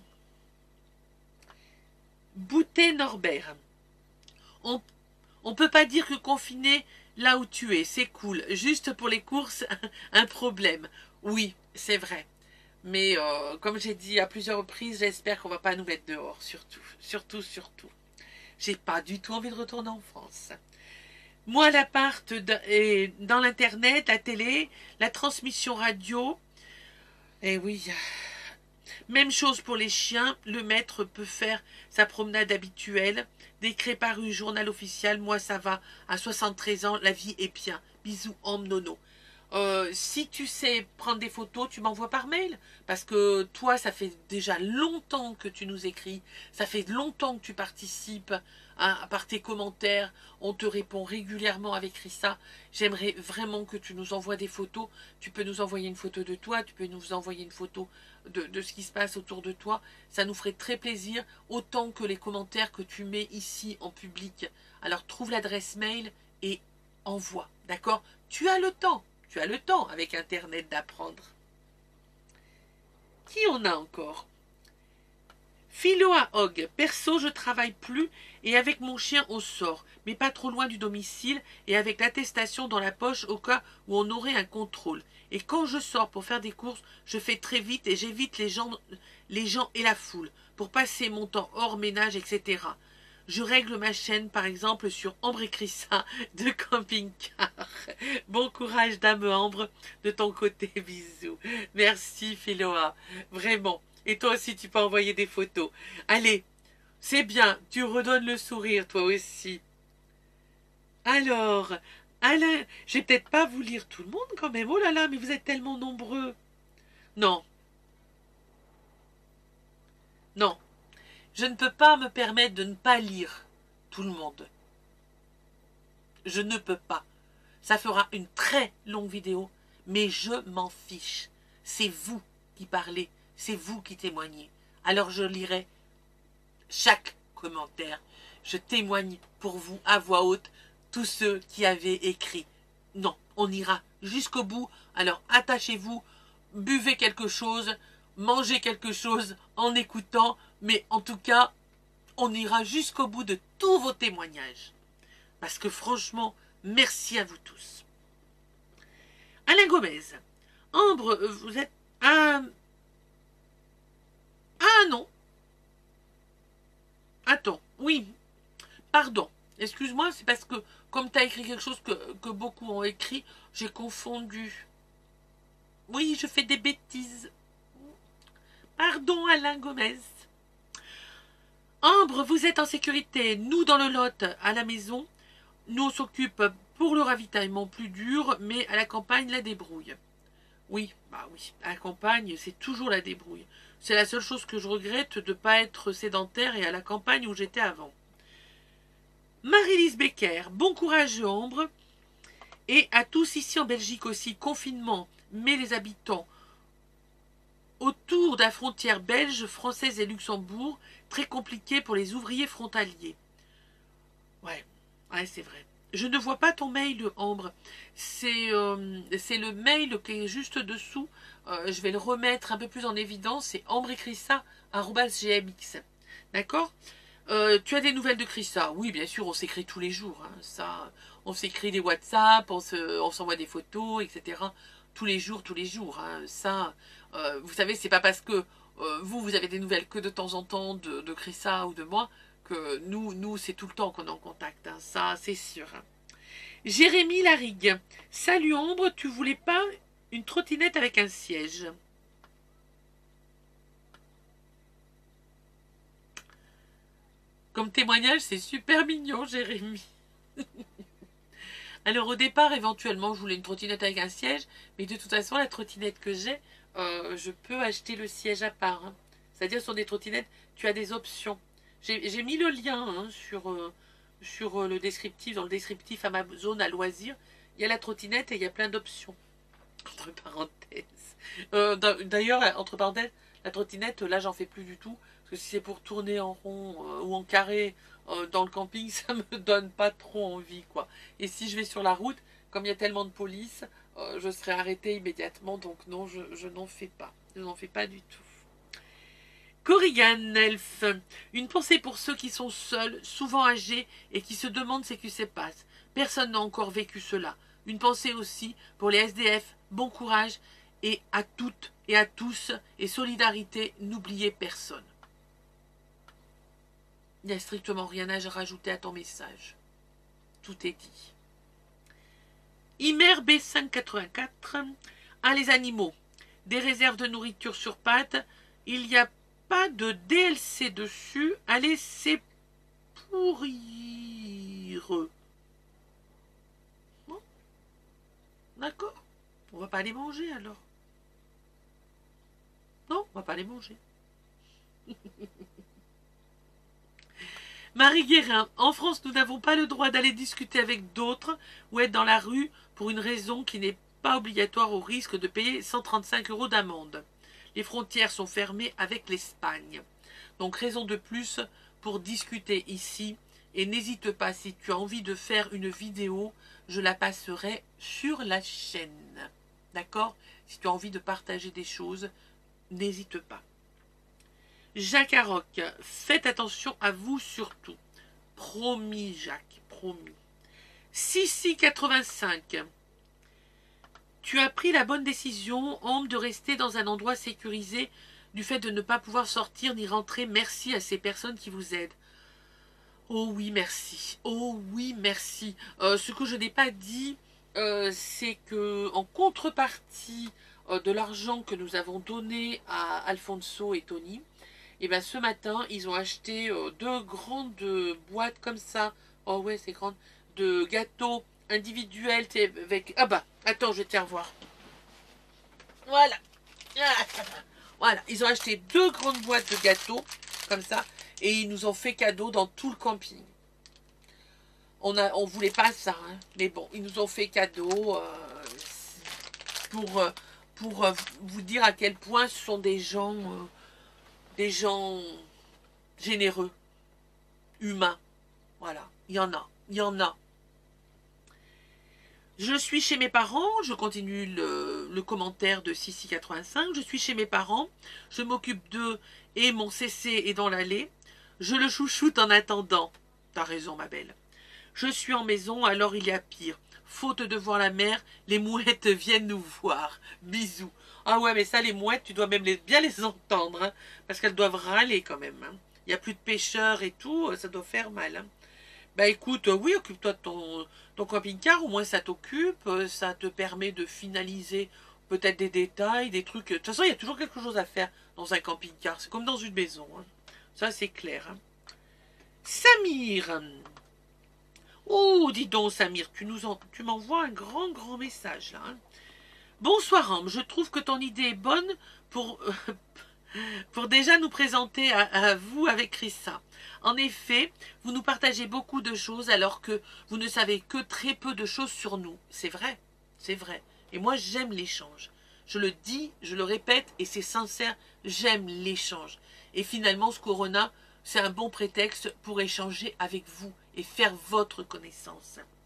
Boutet Norbert. On ne peut pas dire que confiné là où tu es, c'est cool. Juste pour les courses, un problème. Oui, c'est vrai. Mais euh, comme j'ai dit à plusieurs reprises, j'espère qu'on ne va pas nous mettre dehors. Surtout, surtout, surtout. J'ai pas du tout envie de retourner en France. Moi, l'appart, dans l'internet, la télé, la transmission radio. Eh oui. Même chose pour les chiens. Le maître peut faire sa promenade habituelle. Décret paru, journal officiel. Moi, ça va. À soixante-treize ans, la vie est bien. Bisous, homme nono. Euh, si tu sais prendre des photos, tu m'envoies par mail. Parce que toi, ça fait déjà longtemps que tu nous écris. Ça fait longtemps que tu participes hein, par tes commentaires. On te répond régulièrement avec Rissa. J'aimerais vraiment que tu nous envoies des photos. Tu peux nous envoyer une photo de toi. Tu peux nous envoyer une photo de, de ce qui se passe autour de toi. Ça nous ferait très plaisir. Autant que les commentaires que tu mets ici en public. Alors, trouve l'adresse mail et envoie. D'accord? Tu as le temps. Tu as le temps avec Internet d'apprendre. Qui on a encore? Philo à Hog. Perso, je travaille plus et avec mon chien on sort, mais pas trop loin du domicile et avec l'attestation dans la poche au cas où on aurait un contrôle. Et quand je sors pour faire des courses, je fais très vite et j'évite les gens, les gens et la foule pour passer mon temps hors ménage, et cetera. Je règle ma chaîne, par exemple, sur Ambre et Crissa de Camping Car. Bon courage, dame Ambre, de ton côté, bisous. Merci, Philoa, vraiment. Et toi aussi, tu peux envoyer des photos. Allez, c'est bien, tu redonnes le sourire, toi aussi. Alors, Alain, je vais peut-être pas vous lire tout le monde quand même. Oh là là, mais vous êtes tellement nombreux. Non. Non. Je ne peux pas me permettre de ne pas lire tout le monde. Je ne peux pas. Ça fera une très longue vidéo, mais je m'en fiche. C'est vous qui parlez, c'est vous qui témoignez. Alors je lirai chaque commentaire. Je témoigne pour vous à voix haute, tous ceux qui avaient écrit. Non, on ira jusqu'au bout. Alors attachez-vous, buvez quelque chose, mangez quelque chose en écoutant, mais en tout cas, on ira jusqu'au bout de tous vos témoignages. Parce que franchement, merci à vous tous. Alain Gomez. Ambre, vous êtes... Ah, ah non. Attends, oui. Pardon. Excuse-moi, c'est parce que, comme tu as écrit quelque chose que, que beaucoup ont écrit, j'ai confondu. Oui, je fais des bêtises. Pardon, Alain Gomez. Ambre, vous êtes en sécurité. Nous, dans le Lot, à la maison, nous on s'occupe pour le ravitaillement plus dur, mais à la campagne, la débrouille. Oui, bah oui, à la campagne, c'est toujours la débrouille. C'est la seule chose que je regrette de ne pas être sédentaire et à la campagne où j'étais avant. Marie-Lise Becker, bon courage, Ambre. Et à tous ici en Belgique aussi, confinement, mais les habitants autour de la frontière belge, française et Luxembourg, très compliqué pour les ouvriers frontaliers. Ouais, ouais c'est vrai. Je ne vois pas ton mail, Ambre. C'est euh, c'est le mail qui est juste dessous. Euh, je vais le remettre un peu plus en évidence. C'est ambrecrissa arobase gmx. D'accord? euh, Tu as des nouvelles de Chrissa? Oui, bien sûr, on s'écrit tous les jours. Hein, ça, on s'écrit des WhatsApp, on se, on s'envoie des photos, et cetera. Tous les jours, tous les jours. Hein, ça, euh, vous savez, c'est pas parce que euh, vous, vous avez des nouvelles que de temps en temps de, de Chrissa ou de moi que nous, nous c'est tout le temps qu'on est en contact. Hein, ça, c'est sûr. Hein. Jérémy Larigue. Salut Ambre, tu voulais pas une trottinette avec un siège? Comme témoignage, c'est super mignon, Jérémy. Alors au départ, éventuellement, je voulais une trottinette avec un siège, mais de toute façon, la trottinette que j'ai, euh, je peux acheter le siège à part. Hein. C'est-à-dire sur des trottinettes, tu as des options. J'ai mis le lien hein, sur, euh, sur euh, le descriptif, dans le descriptif Amazon à loisir. Il y a la trottinette et il y a plein d'options. Entre parenthèses. Euh, D'ailleurs, entre parenthèses, la trottinette, là, j'en fais plus du tout. Parce que si c'est pour tourner en rond euh, ou en carré euh, dans le camping, ça me donne pas trop envie, quoi. Et si je vais sur la route, comme il y a tellement de police, euh, je serai arrêtée immédiatement. Donc non, je, je n'en fais pas. Je n'en fais pas du tout. Corrigan Elf, une pensée pour ceux qui sont seuls, souvent âgés et qui se demandent ce qui se passe. Personne n'a encore vécu cela. Une pensée aussi pour les S D F, bon courage et à toutes et à tous et solidarité, n'oubliez personne. Il n'y a strictement rien à rajouter à ton message. Tout est dit. Imer B cinq quatre-vingt-quatre, ah les animaux, des réserves de nourriture sur pattes, il y a pas de D L C dessus, allez c'est pourrir. Bon. D'accord. On va pas les manger alors. Non, on va pas les manger. Marie Guérin, en France, nous n'avons pas le droit d'aller discuter avec d'autres ou être dans la rue pour une raison qui n'est pas obligatoire au risque de payer cent trente-cinq euros d'amende. Les frontières sont fermées avec l'Espagne. Donc, raison de plus pour discuter ici. Et n'hésite pas, si tu as envie de faire une vidéo, je la passerai sur la chaîne. D'accord? Si tu as envie de partager des choses, n'hésite pas. Jacques Aroc, faites attention à vous surtout. Promis, Jacques, promis. Sissi quatre-vingt-cinq. Tu as pris la bonne décision, Ambre, de rester dans un endroit sécurisé du fait de ne pas pouvoir sortir ni rentrer. Merci à ces personnes qui vous aident. Oh oui, merci. Oh oui, merci. Euh, ce que je n'ai pas dit, euh, c'est que en contrepartie euh, de l'argent que nous avons donné à Alfonso et Tony, et bien ce matin, ils ont acheté euh, deux grandes boîtes comme ça. Oh ouais, c'est grande. De gâteaux individuels avec... Ah bah, attends, je vais te faire voir. Voilà. Voilà, ils ont acheté deux grandes boîtes de gâteaux comme ça. Et ils nous ont fait cadeau dans tout le camping. On a, on voulait pas ça, hein, mais bon, ils nous ont fait cadeau euh, pour, euh, pour euh, vous dire à quel point ce sont des gens... Euh, des gens généreux, humains. Voilà, il y en a, il y en a. Je suis chez mes parents, je continue le, le commentaire de Sissi quatre-vingt-cinq, je suis chez mes parents, je m'occupe d'eux et mon C C est dans l'allée. Je le chouchoute en attendant. T'as raison, ma belle. Je suis en maison, alors il y a pire. Faute de voir la mer, les mouettes viennent nous voir. Bisous. Ah ouais, mais ça, les mouettes, tu dois même les, bien les entendre, hein, parce qu'elles doivent râler quand même. Hein. Il n'y a plus de pêcheurs et tout, ça doit faire mal. Hein. Bah écoute, oui, occupe-toi de ton, ton camping-car, au moins ça t'occupe, ça te permet de finaliser peut-être des détails, des trucs. De toute façon, il y a toujours quelque chose à faire dans un camping-car, c'est comme dans une maison. Hein. Ça, c'est clair. Hein. Samir. Oh, dis donc, Samir, tu nous en, tu m'envoies un grand, grand message, là. Hein. Bonsoir, Ambre. Je trouve que ton idée est bonne pour, euh, pour déjà nous présenter à, à vous avec Chrissa. En effet, vous nous partagez beaucoup de choses alors que vous ne savez que très peu de choses sur nous. C'est vrai, c'est vrai. Et moi, j'aime l'échange. Je le dis, je le répète, et c'est sincère, j'aime l'échange. Et finalement, ce Corona, c'est un bon prétexte pour échanger avec vous et faire votre connaissance.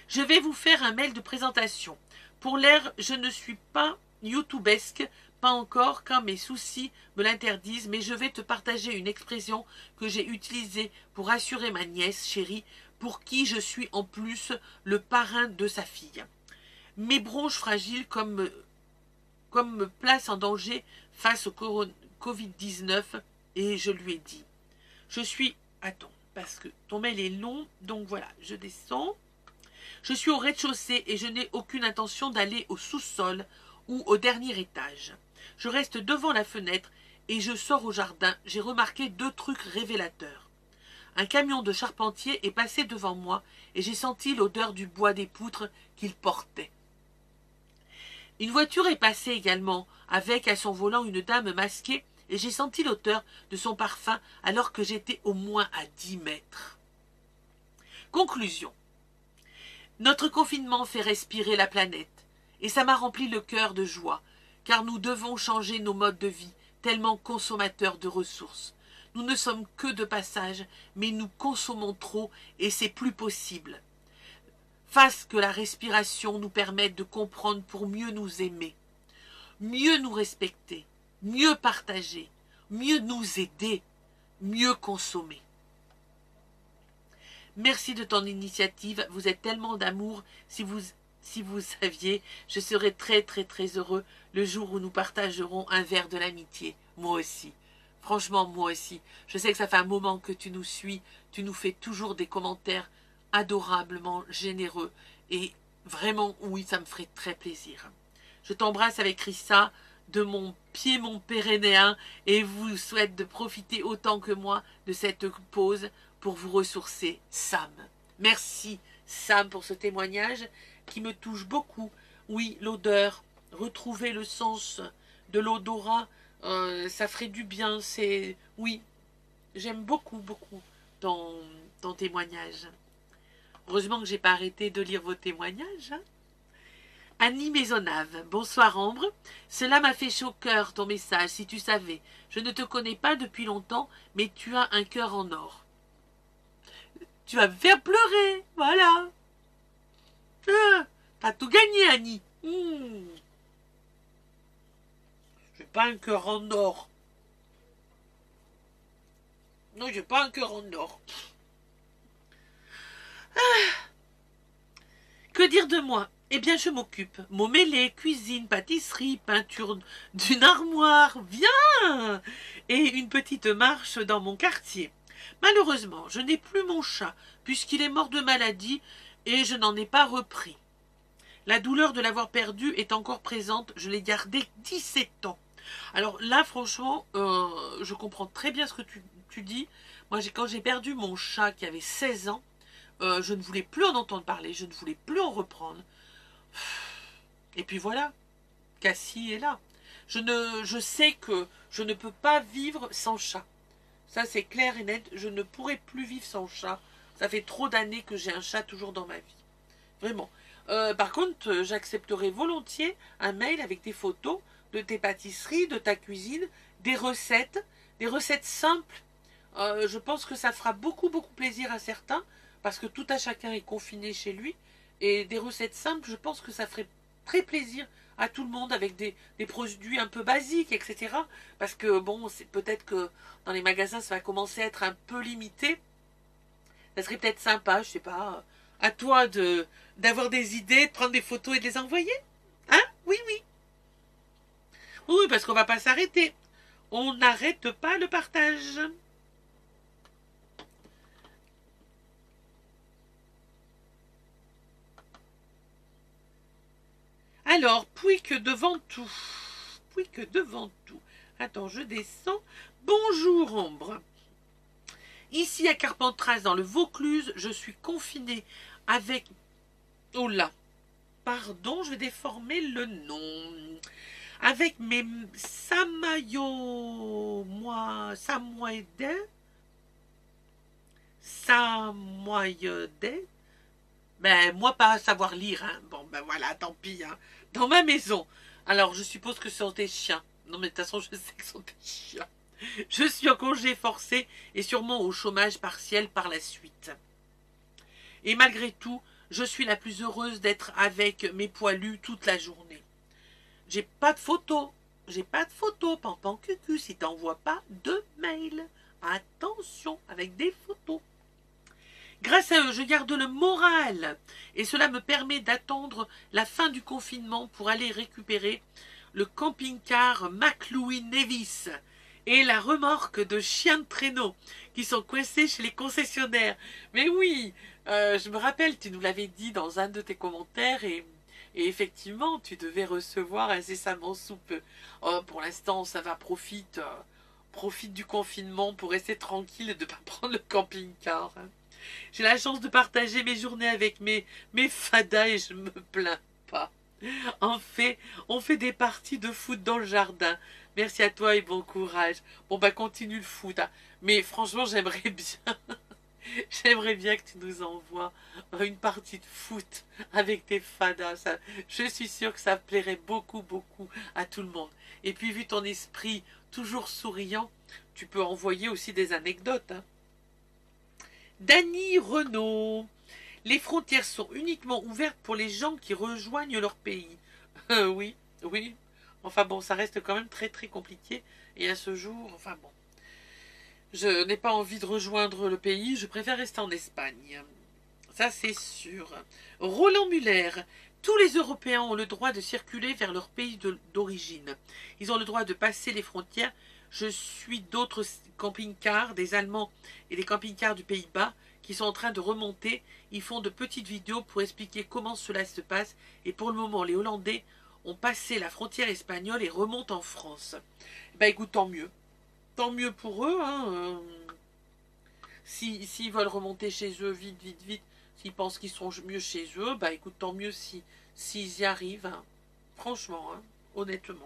Je vais vous faire un mail de présentation. Pour l'air, je ne suis pas youtubesque, pas encore, quand mes soucis me l'interdisent, mais je vais te partager une expression que j'ai utilisée pour assurer ma nièce chérie, pour qui je suis en plus le parrain de sa fille. Mes bronches fragiles comme, comme me placent en danger face au Covid dix-neuf, et je lui ai dit, je suis, attends, parce que ton mail est long, donc voilà, je descends. Je suis au rez-de-chaussée et je n'ai aucune intention d'aller au sous-sol ou au dernier étage. Je reste devant la fenêtre et je sors au jardin. J'ai remarqué deux trucs révélateurs. Un camion de charpentier est passé devant moi et j'ai senti l'odeur du bois des poutres qu'il portait. Une voiture est passée également, avec à son volant une dame masquée, et j'ai senti l'odeur de son parfum alors que j'étais au moins à dix mètres. Conclusion. Notre confinement fait respirer la planète, et ça m'a rempli le cœur de joie, car nous devons changer nos modes de vie, tellement consommateurs de ressources. Nous ne sommes que de passage, mais nous consommons trop, et c'est plus possible. Fasse que la respiration nous permette de comprendre pour mieux nous aimer, mieux nous respecter, mieux partager, mieux nous aider, mieux consommer. Merci de ton initiative, vous êtes tellement d'amour, si vous, si vous saviez, je serais très très très heureux le jour où nous partagerons un verre de l'amitié, moi aussi. Franchement, moi aussi, je sais que ça fait un moment que tu nous suis, tu nous fais toujours des commentaires adorablement généreux, et vraiment, oui, ça me ferait très plaisir. Je t'embrasse avec Rissa, de mon pied mon pérénéen, et vous souhaite de profiter autant que moi de cette pause pour vous ressourcer, Sam. Merci, Sam, pour ce témoignage qui me touche beaucoup. Oui, l'odeur, retrouver le sens de l'odorat, euh, ça ferait du bien. C'est, oui, j'aime beaucoup, beaucoup ton, ton témoignage. Heureusement que j'ai pas arrêté de lire vos témoignages. Hein. Annie Maisonnave, bonsoir Ambre. Cela m'a fait chaud au cœur ton message, si tu savais. Je ne te connais pas depuis longtemps, mais tu as un cœur en or. Tu vas me faire pleurer, voilà. Ah, t'as tout gagné, Annie. Mmh. J'ai pas un cœur en or. Non, j'ai pas un cœur en or. Ah. Que dire de moi? Eh bien, je m'occupe. Mots mêlés, cuisine, pâtisserie, peinture d'une armoire, viens, et une petite marche dans mon quartier. Malheureusement, je n'ai plus mon chat, puisqu'il est mort de maladie, et je n'en ai pas repris. La douleur de l'avoir perdu est encore présente, je l'ai gardé dix-sept ans. Alors là, franchement, euh, je comprends très bien ce que tu, tu dis. Moi, quand j'ai perdu mon chat qui avait seize ans, euh, je ne voulais plus en entendre parler, je ne voulais plus en reprendre. Et puis voilà, Cassie est là. Je, ne, je sais que je ne peux pas vivre sans chat. Ça, c'est clair et net. Je ne pourrai plus vivre sans chat. Ça fait trop d'années que j'ai un chat toujours dans ma vie. Vraiment. Euh, par contre, j'accepterai volontiers un mail avec des photos de tes pâtisseries, de ta cuisine, des recettes, des recettes simples. Euh, je pense que ça fera beaucoup, beaucoup plaisir à certains, parce que tout à chacun est confiné chez lui. Et des recettes simples, je pense que ça ferait très plaisir à tout le monde, avec des, des produits un peu basiques, et cetera. Parce que bon, c'est peut-être que dans les magasins, ça va commencer à être un peu limité. Ça serait peut-être sympa, je sais pas, à toi de d'avoir des idées, de prendre des photos et de les envoyer. Hein? Oui, oui. Oui, parce qu'on va pas s'arrêter. On n'arrête pas le partage. Alors, puis que devant tout, puis que devant tout. Attends, je descends. Bonjour Ambre. Ici à Carpentras, dans le Vaucluse, je suis confinée avec... Oh là, pardon, je vais déformer le nom. Avec mes Samayo... Moi... Samoyede... Samoyede... Ben, moi, pas savoir lire, hein. Bon, ben voilà, tant pis, hein. Dans ma maison. Alors, je suppose que ce sont des chiens. Non, mais de toute façon, je sais que ce sont des chiens. Je suis en congé forcé et sûrement au chômage partiel par la suite. Et malgré tout, Je suis la plus heureuse d'être avec mes poilus toute la journée. J'ai pas de photos. J'ai pas de photos, Pampan Cucu, si t'envoies pas de mail. Attention, avec des photos. Grâce à eux, je garde le moral et cela me permet d'attendre la fin du confinement pour aller récupérer le camping-car McLouis Nevis et la remorque de chiens de traîneau qui sont coincés chez les concessionnaires. Mais oui, euh, je me rappelle, tu nous l'avais dit dans un de tes commentaires et, et effectivement, tu devais recevoir incessamment sous peu. Oh, pour l'instant, ça va, profite, euh, profite du confinement pour rester tranquille et de ne pas prendre le camping-car. Hein. J'ai la chance de partager mes journées avec mes, mes fadas et je me plains pas. En fait, on fait des parties de foot dans le jardin. Merci à toi et bon courage. Bon bah continue le foot. Hein. Mais franchement, j'aimerais bien, j'aimerais bien que tu nous envoies une partie de foot avec tes fadas. Ça, je suis sûre que ça plairait beaucoup, beaucoup à tout le monde. Et puis vu ton esprit toujours souriant, tu peux envoyer aussi des anecdotes. Hein. Dany Renaud. Les frontières sont uniquement ouvertes pour les gens qui rejoignent leur pays. Euh, oui, oui. Enfin bon, ça reste quand même très très compliqué. Et à ce jour, enfin bon. Je n'ai pas envie de rejoindre le pays, je préfère rester en Espagne. Ça c'est sûr. Roland Muller. Tous les Européens ont le droit de circuler vers leur pays d'origine. Ils ont le droit de passer les frontières. Je suis d'autres camping-cars, des Allemands et des camping-cars du Pays-Bas qui sont en train de remonter. Ils font de petites vidéos pour expliquer comment cela se passe. Et pour le moment, les Hollandais ont passé la frontière espagnole et remontent en France. Ben écoute, tant mieux. Tant mieux pour eux. Hein. S'ils si, veulent remonter chez eux vite, vite, vite, s'ils pensent qu'ils seront mieux chez eux, ben écoute, tant mieux s'ils si, y arrivent. Hein. Franchement, hein, honnêtement.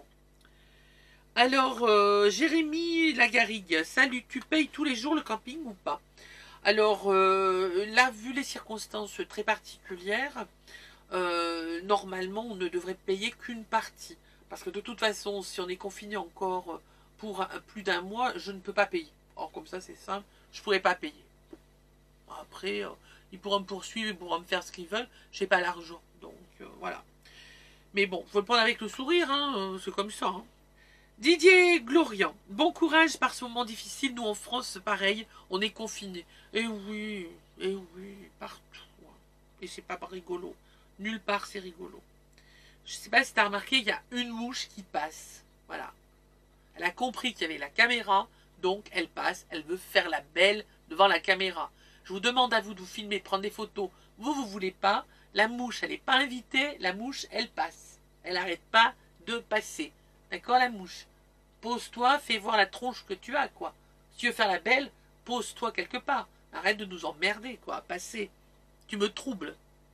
Alors, euh, Jérémy Lagarigue, salut, tu payes tous les jours le camping ou pas? Alors, euh, là, vu les circonstances très particulières, euh, normalement, on ne devrait payer qu'une partie. Parce que de toute façon, si on est confiné encore pour un, plus d'un mois, je ne peux pas payer. Or, comme ça, c'est simple, je ne pourrais pas payer. Après, euh, ils pourront me poursuivre, ils pourront me faire ce qu'ils veulent, je n'ai pas l'argent. Donc, euh, voilà. Mais bon, il faut le prendre avec le sourire, hein, c'est comme ça, hein. Didier Glorian, bon courage par ce moment difficile. Nous en France, pareil, on est confinés. Et oui, et oui, partout. Et c'est pas rigolo. Nulle part c'est rigolo. Je sais pas si tu as remarqué, il y a une mouche qui passe. Voilà. Elle a compris qu'il y avait la caméra, donc elle passe. Elle veut faire la belle devant la caméra. Je vous demande à vous de vous filmer, de prendre des photos. Vous, vous voulez pas. La mouche, elle n'est pas invitée. La mouche, elle passe. Elle n'arrête pas de passer. D'accord, la mouche? Pose-toi, fais voir la tronche que tu as, quoi. Si tu veux faire la belle, pose-toi quelque part. Arrête de nous emmerder, quoi. Passer. Tu me troubles.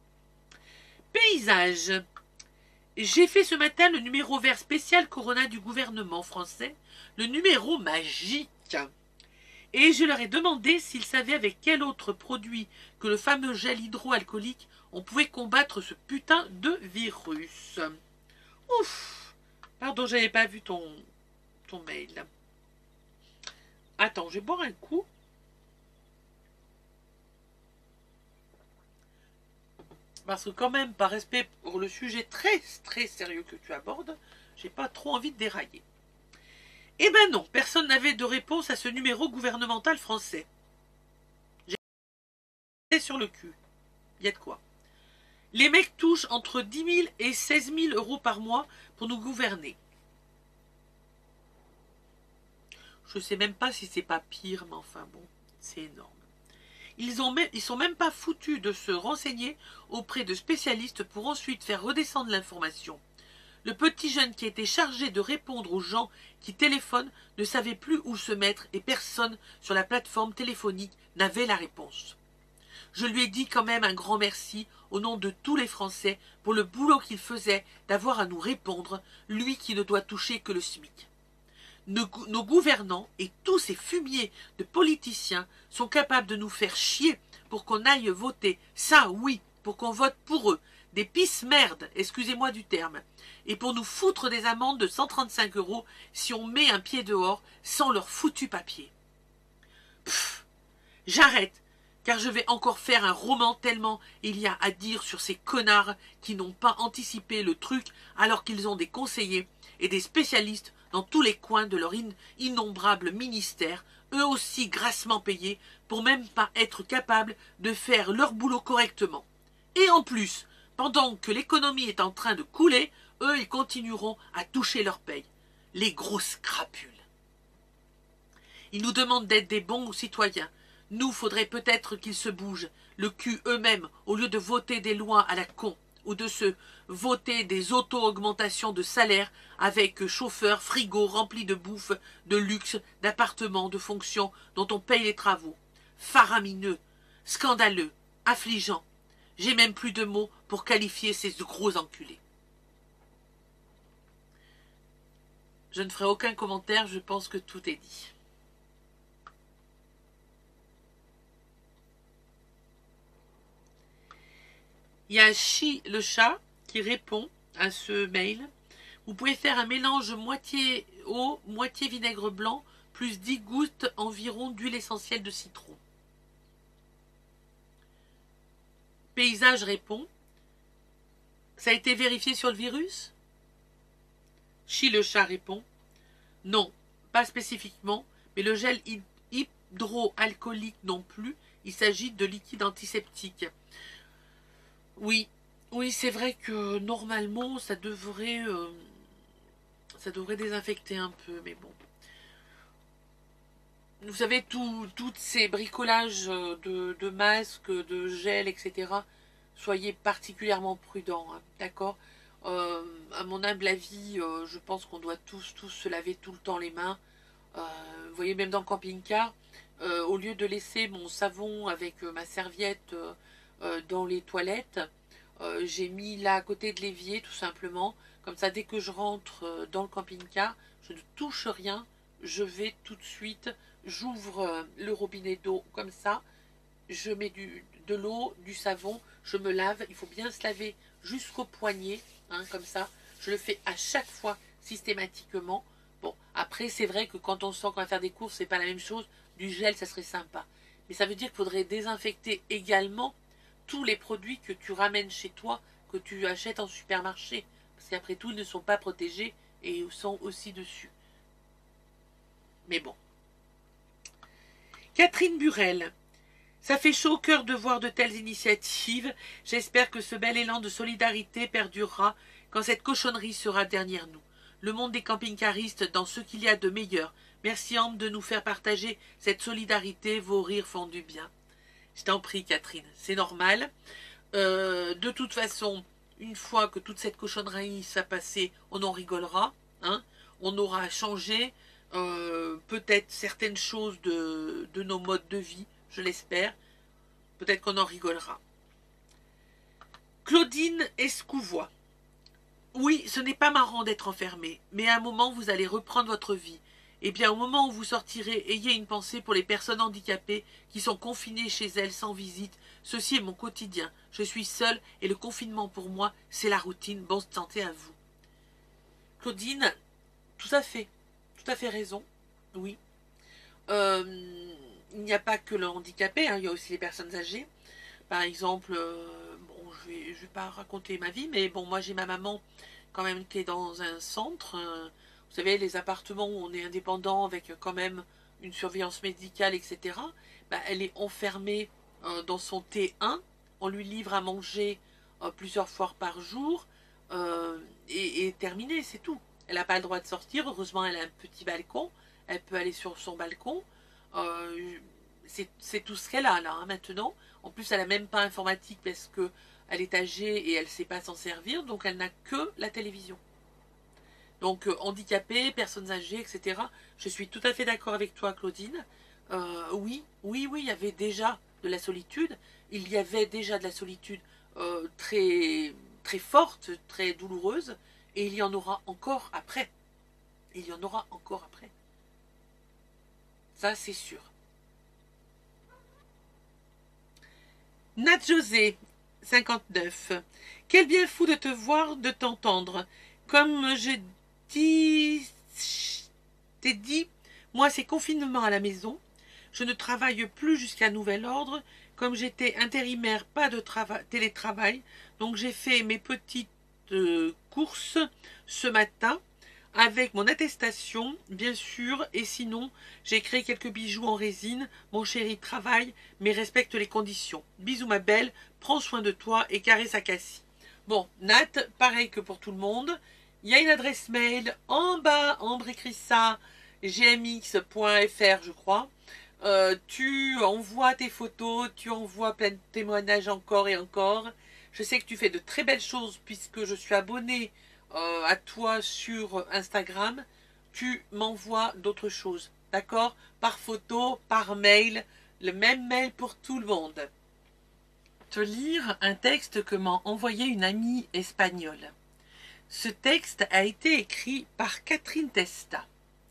Paysage. J'ai fait ce matin le numéro vert spécial Corona du gouvernement français. Le numéro magique. Et je leur ai demandé s'ils savaient avec quel autre produit que le fameux gel hydroalcoolique on pouvait combattre ce putain de virus. Ouf. Pardon, j'avais pas vu ton, ton mail. Attends, je vais boire un coup. Parce que quand même, par respect pour le sujet très très sérieux que tu abordes, j'ai pas trop envie de dérailler. Eh ben non, personne n'avait de réponse à ce numéro gouvernemental français. J'ai sur le cul. Il y a de quoi. Les mecs touchent entre dix mille et seize mille euros par mois pour nous gouverner. Je sais même pas si c'est pas pire, mais enfin bon, c'est énorme. Ils ont même, ils sont même pas foutus de se renseigner auprès de spécialistes pour ensuite faire redescendre l'information. Le petit jeune qui était chargé de répondre aux gens qui téléphonent ne savait plus où se mettre et personne sur la plateforme téléphonique n'avait la réponse. Je lui ai dit quand même un grand merci au nom de tous les Français pour le boulot qu'il faisait d'avoir à nous répondre, lui qui ne doit toucher que le SMIC. Nos, nos gouvernants et tous ces fumiers de politiciens sont capables de nous faire chier pour qu'on aille voter. Ça, oui, pour qu'on vote pour eux. Des pisse-merdes, excusez-moi du terme. Et pour nous foutre des amendes de cent trente-cinq euros si on met un pied dehors sans leur foutu papier. Pfff, j'arrête. car je vais encore faire un roman tellement il y a à dire sur ces connards qui n'ont pas anticipé le truc alors qu'ils ont des conseillers et des spécialistes dans tous les coins de leur in innombrables ministères, eux aussi grassement payés, pour même pas être capables de faire leur boulot correctement. Et en plus, pendant que l'économie est en train de couler, eux, ils continueront à toucher leur paye. Les grosses crapules. Ils nous demandent d'être des bons citoyens. Nous, faudrait peut-être qu'ils se bougent, le cul eux-mêmes, au lieu de voter des lois à la con, ou de se voter des auto-augmentations de salaire avec chauffeurs, frigos remplis de bouffe, de luxe, d'appartements, de fonctions dont on paye les travaux. Faramineux, scandaleux, affligeant. J'ai même plus de mots pour qualifier ces gros enculés. Je ne ferai aucun commentaire, je pense que tout est dit. Il y a Chi le chat qui répond à ce mail. Vous pouvez faire un mélange moitié eau, moitié vinaigre blanc, plus dix gouttes environ d'huile essentielle de citron. Paysage répond. Ça a été vérifié sur le virus? Chi le chat répond. Non, pas spécifiquement, mais le gel hydroalcoolique non plus. Il s'agit de liquide antiseptique. Oui, oui, c'est vrai que normalement, ça devrait, euh, ça devrait désinfecter un peu, mais bon. Vous savez, tous ces bricolages de, de masques, de gel, et cetera, soyez particulièrement prudents, hein, d'accord? euh, À mon humble avis, euh, je pense qu'on doit tous, tous se laver tout le temps les mains. Euh, vous voyez, même dans le camping-car, euh, au lieu de laisser mon savon avec euh, ma serviette euh, euh, dans les toilettes, euh, j'ai mis là à côté de l'évier, tout simplement. Comme ça, dès que je rentre euh, dans le camping-car, je ne touche rien, je vais tout de suite... J'ouvre le robinet d'eau comme ça, je mets du, de l'eau, du savon, je me lave. Il faut bien se laver jusqu'au poignet, hein, comme ça. Je le fais à chaque fois, systématiquement. Bon, après, c'est vrai que quand on sent qu'on va faire des courses, c'est pas la même chose. Du gel, ça serait sympa. Mais ça veut dire qu'il faudrait désinfecter également tous les produits que tu ramènes chez toi, que tu achètes en supermarché. Parce qu'après tout, ils ne sont pas protégés et sont aussi dessus. Mais bon. Catherine Burel, ça fait chaud au cœur de voir de telles initiatives. J'espère que ce bel élan de solidarité perdurera quand cette cochonnerie sera derrière nous. Le monde des camping-caristes dans ce qu'il y a de meilleur. Merci Ambre de nous faire partager cette solidarité. Vos rires font du bien. Je t'en prie Catherine, c'est normal. Euh, de toute façon, une fois que toute cette cochonnerie sera passée, on en rigolera. Hein, on aura changé. Euh, peut-être certaines choses de, de nos modes de vie, je l'espère. Peut-être qu'on en rigolera. Claudine Escouvois. Oui, ce n'est pas marrant d'être enfermé, mais à un moment, vous allez reprendre votre vie. Eh bien, au moment où vous sortirez, ayez une pensée pour les personnes handicapées qui sont confinées chez elles sans visite. Ceci est mon quotidien. Je suis seule et le confinement pour moi, c'est la routine. Bonne santé à vous. Claudine, tout à fait. Tout à fait raison, oui. Euh, il n'y a pas que le handicapé, hein, il y a aussi les personnes âgées. Par exemple, euh, bon, je ne vais, je vais pas raconter ma vie, mais bon, moi j'ai ma maman quand même qui est dans un centre. Euh, vous savez, les appartements où on est indépendant avec quand même une surveillance médicale, et cetera. Bah, elle est enfermée euh, dans son T un. On lui livre à manger euh, plusieurs fois par jour. Euh, et, et terminé, c'est tout. Elle n'a pas le droit de sortir. Heureusement, elle a un petit balcon. Elle peut aller sur son balcon. Euh, c'est tout ce qu'elle a là, hein, maintenant. En plus, elle n'a même pas informatique parce qu'elle est âgée et elle ne sait pas s'en servir. Donc, elle n'a que la télévision. Donc, euh, handicapés, personnes âgées, et cetera. Je suis tout à fait d'accord avec toi, Claudine. Euh, oui, oui, oui, il y avait déjà de la solitude. Il y avait déjà de la solitude euh, très, très forte, très douloureuse. Et il y en aura encore après. Il y en aura encore après. Ça, c'est sûr. Nat José, cinquante-neuf. Quel bien fou de te voir, de t'entendre. Comme je dis, t'ai dit, moi, c'est confinement à la maison. Je ne travaille plus jusqu'à nouvel ordre. comme j'étais intérimaire, pas de télétravail, donc j'ai fait mes petites euh, courses ce matin avec mon attestation, bien sûr, et sinon, j'ai créé quelques bijoux en résine. Mon chéri travaille, mais respecte les conditions. Bisous ma belle, prends soin de toi et caresse à Cassie. Bon, Nat, pareil que pour tout le monde, il y a une adresse mail en bas, Ambre écrit ça, g m x point f r je crois. Euh, tu envoies tes photos, tu envoies plein de témoignages encore et encore. Je sais que tu fais de très belles choses puisque je suis abonnée euh, à toi sur Instagram. Tu m'envoies d'autres choses, d'accord? Par photo, par mail, le même mail pour tout le monde. Te lire un texte que m'a envoyé une amie espagnole. Ce texte a été écrit par Catherine Testa.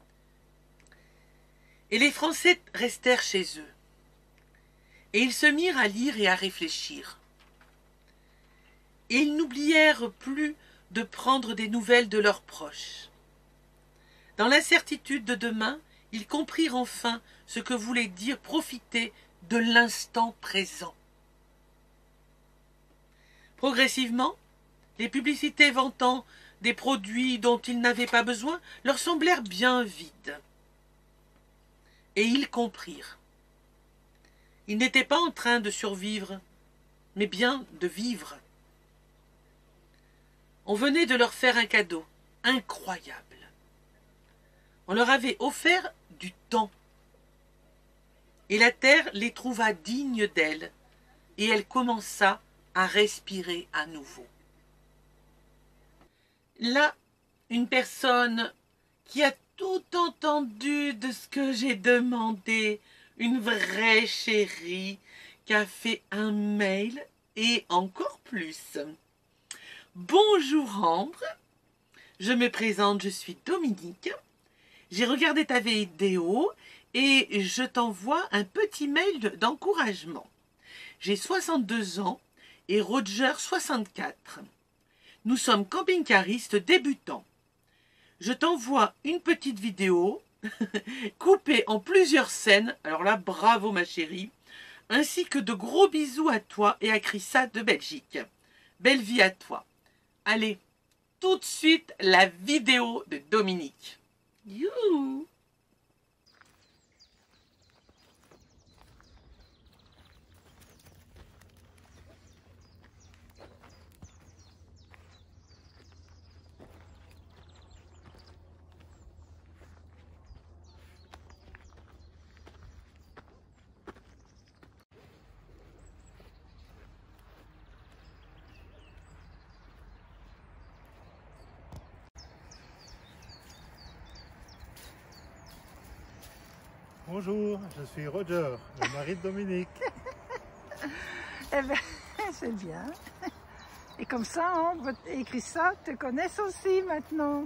Et les Français restèrent chez eux. Et ils se mirent à lire et à réfléchir. Et ils n'oublièrent plus de prendre des nouvelles de leurs proches. Dans l'incertitude de demain, ils comprirent enfin ce que voulait dire profiter de l'instant présent. Progressivement, les publicités vantant des produits dont ils n'avaient pas besoin leur semblèrent bien vides. Et ils comprirent. Ils n'étaient pas en train de survivre, mais bien de vivre. On venait de leur faire un cadeau incroyable. On leur avait offert du temps. Et la terre les trouva dignes d'elle, et elle commença à respirer à nouveau. Là, une personne qui a tout entendu de ce que j'ai demandé, une vraie chérie, qui a fait un mail et encore plus. Bonjour Ambre, je me présente, je suis Dominique. J'ai regardé ta vidéo et je t'envoie un petit mail d'encouragement. J'ai soixante-deux ans et Roger soixante-quatre. Nous sommes camping-caristes débutants. Je t'envoie une petite vidéo coupée en plusieurs scènes, alors là, bravo ma chérie, ainsi que de gros bisous à toi et à Chrissa de Belgique. Belle vie à toi. Allez, tout de suite, la vidéo de Dominique. Youhou!
Bonjour, je suis Roger, le mari de Dominique.
Eh bien, c'est bien. Et comme ça, Ambre et Chrissa te connaissent aussi maintenant.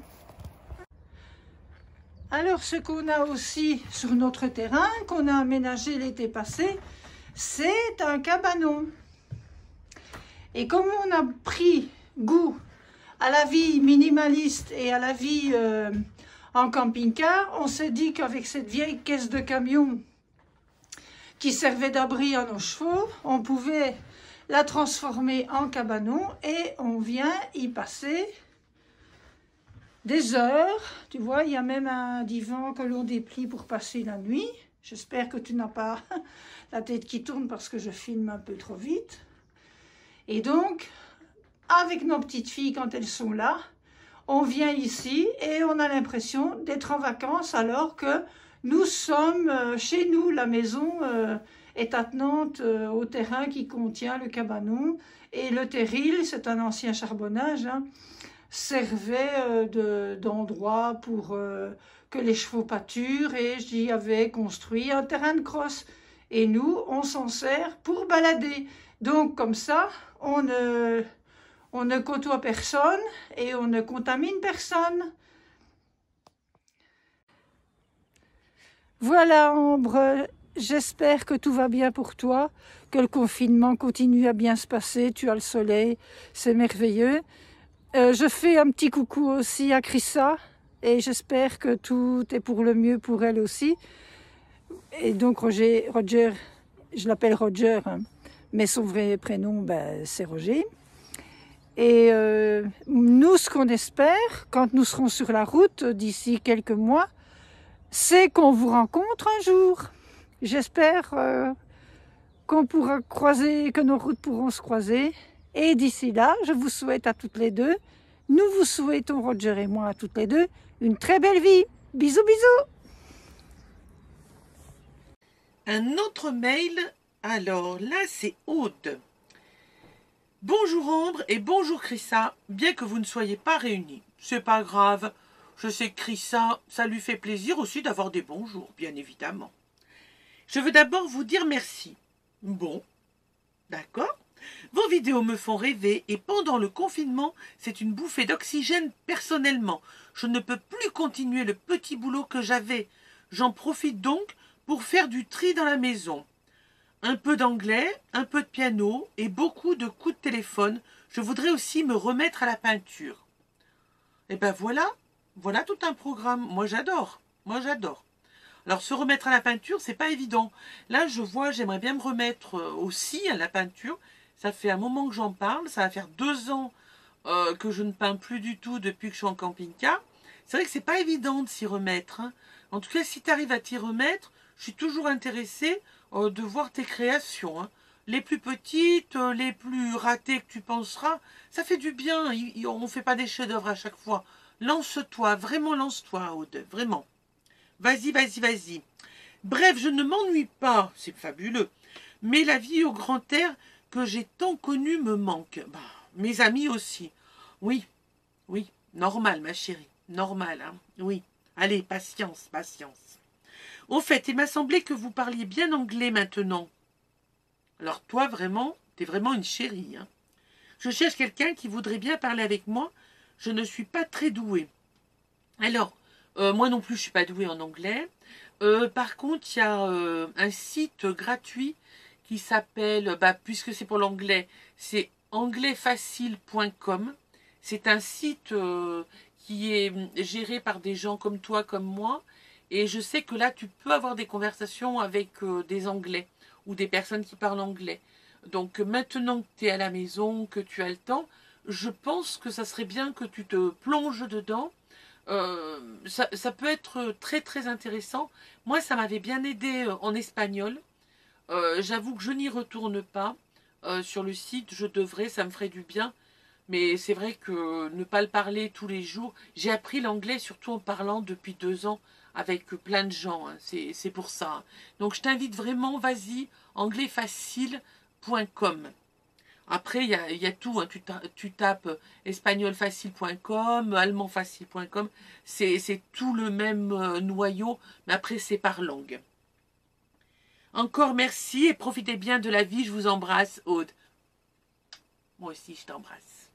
Alors, ce qu'on a aussi sur notre terrain, qu'on a aménagé l'été passé, c'est un cabanon. Et comme on a pris goût à la vie minimaliste et à la vie euh, en camping-car, on s'est dit qu'avec cette vieille caisse de camion qui servait d'abri à nos chevaux, on pouvait la transformer en cabanon et on vient y passer des heures. Tu vois, il y a même un divan que l'on déplie pour passer la nuit. J'espère que tu n'as pas la tête qui tourne parce que je filme un peu trop vite. Et donc, avec nos petites filles, quand elles sont là, on vient ici et on a l'impression d'être en vacances alors que nous sommes chez nous. La maison est attenante au terrain qui contient le cabanon. Et le terril, c'est un ancien charbonnage, hein, servait d'endroit de, pour euh, que les chevaux pâturent et j'y avais construit un terrain de crosse. Et nous, on s'en sert pour balader. Donc comme ça, on ne... On ne côtoie personne et on ne contamine personne. Voilà Ambre, j'espère que tout va bien pour toi, que le confinement continue à bien se passer, tu as le soleil, c'est merveilleux. Euh, je fais un petit coucou aussi à Chrissa et j'espère que tout est pour le mieux pour elle aussi. Et donc Roger, Roger je l'appelle Roger, hein, mais son vrai prénom, ben, c'est Roger. Et euh, nous, ce qu'on espère, quand nous serons sur la route d'ici quelques mois, c'est qu'on vous rencontre un jour. J'espère euh, qu'on pourra croiser, que nos routes pourront se croiser. Et d'ici là, je vous souhaite à toutes les deux, nous vous souhaitons, Roger et moi, à toutes les deux, une très belle vie. Bisous, bisous.
Un autre mail, alors là c'est Aude. Bonjour Ambre et bonjour Chrissa, bien que vous ne soyez pas réunis. C'est pas grave, je sais que Chrissa, ça lui fait plaisir aussi d'avoir des bonjours, bien évidemment. Je veux d'abord vous dire merci. Bon, d'accord. Vos vidéos me font rêver et pendant le confinement, c'est une bouffée d'oxygène personnellement. Je ne peux plus continuer le petit boulot que j'avais. J'en profite donc pour faire du tri dans la maison. Un peu d'anglais, un peu de piano et beaucoup de coups de téléphone. Je voudrais aussi me remettre à la peinture. Et ben voilà, voilà tout un programme. Moi j'adore, moi j'adore. Alors se remettre à la peinture, c'est pas évident. Là je vois, j'aimerais bien me remettre aussi à la peinture. Ça fait un moment que j'en parle, ça va faire deux ans euh, que je ne peins plus du tout depuis que je suis en camping-car. C'est vrai que c'est pas évident de s'y remettre. Hein. En tout cas, si tu arrives à t'y remettre, je suis toujours intéressée euh, de voir tes créations. Hein. Les plus petites, euh, les plus ratées que tu penseras, ça fait du bien. Il, il, on ne fait pas des chefs-d'œuvre à chaque fois. Lance-toi, vraiment lance-toi, Aude, vraiment. Vas-y, vas-y, vas-y. Bref, je ne m'ennuie pas, c'est fabuleux. Mais la vie au grand air que j'ai tant connue me manque. Bah, mes amis aussi. Oui, oui, normal, ma chérie. Normal, hein. Oui. Allez, patience, patience. Au fait, il m'a semblé que vous parliez bien anglais maintenant. Alors toi, vraiment, t'es vraiment une chérie. Hein. Je cherche quelqu'un qui voudrait bien parler avec moi. Je ne suis pas très douée. Alors, euh, moi non plus, je ne suis pas douée en anglais. Euh, par contre, il y a euh, un site gratuit qui s'appelle, bah, puisque c'est pour l'anglais, c'est anglais facile point com. C'est un site euh, qui est géré par des gens comme toi, comme moi. Et je sais que là, tu peux avoir des conversations avec euh, des Anglais ou des personnes qui parlent anglais. Donc maintenant que tu es à la maison, que tu as le temps, je pense que ça serait bien que tu te plonges dedans. Euh, ça, ça peut être très très intéressant. Moi, ça m'avait bien aidé en espagnol. Euh, J'avoue que je n'y retourne pas. Euh, sur le site, je devrais, ça me ferait du bien. Mais c'est vrai que ne pas le parler tous les jours... J'ai appris l'anglais surtout en parlant depuis deux ans avec plein de gens. Hein. C'est pour ça. Donc je t'invite vraiment, vas-y, anglais facile point com. Après, il y a, y a tout. Hein. Tu, ta, tu tapes espagnol facile point com, allemand facile point com. C'est tout le même euh, noyau, mais après, c'est par langue. Encore merci et profitez bien de la vie. Je vous embrasse, Aude. Moi aussi, je t'embrasse.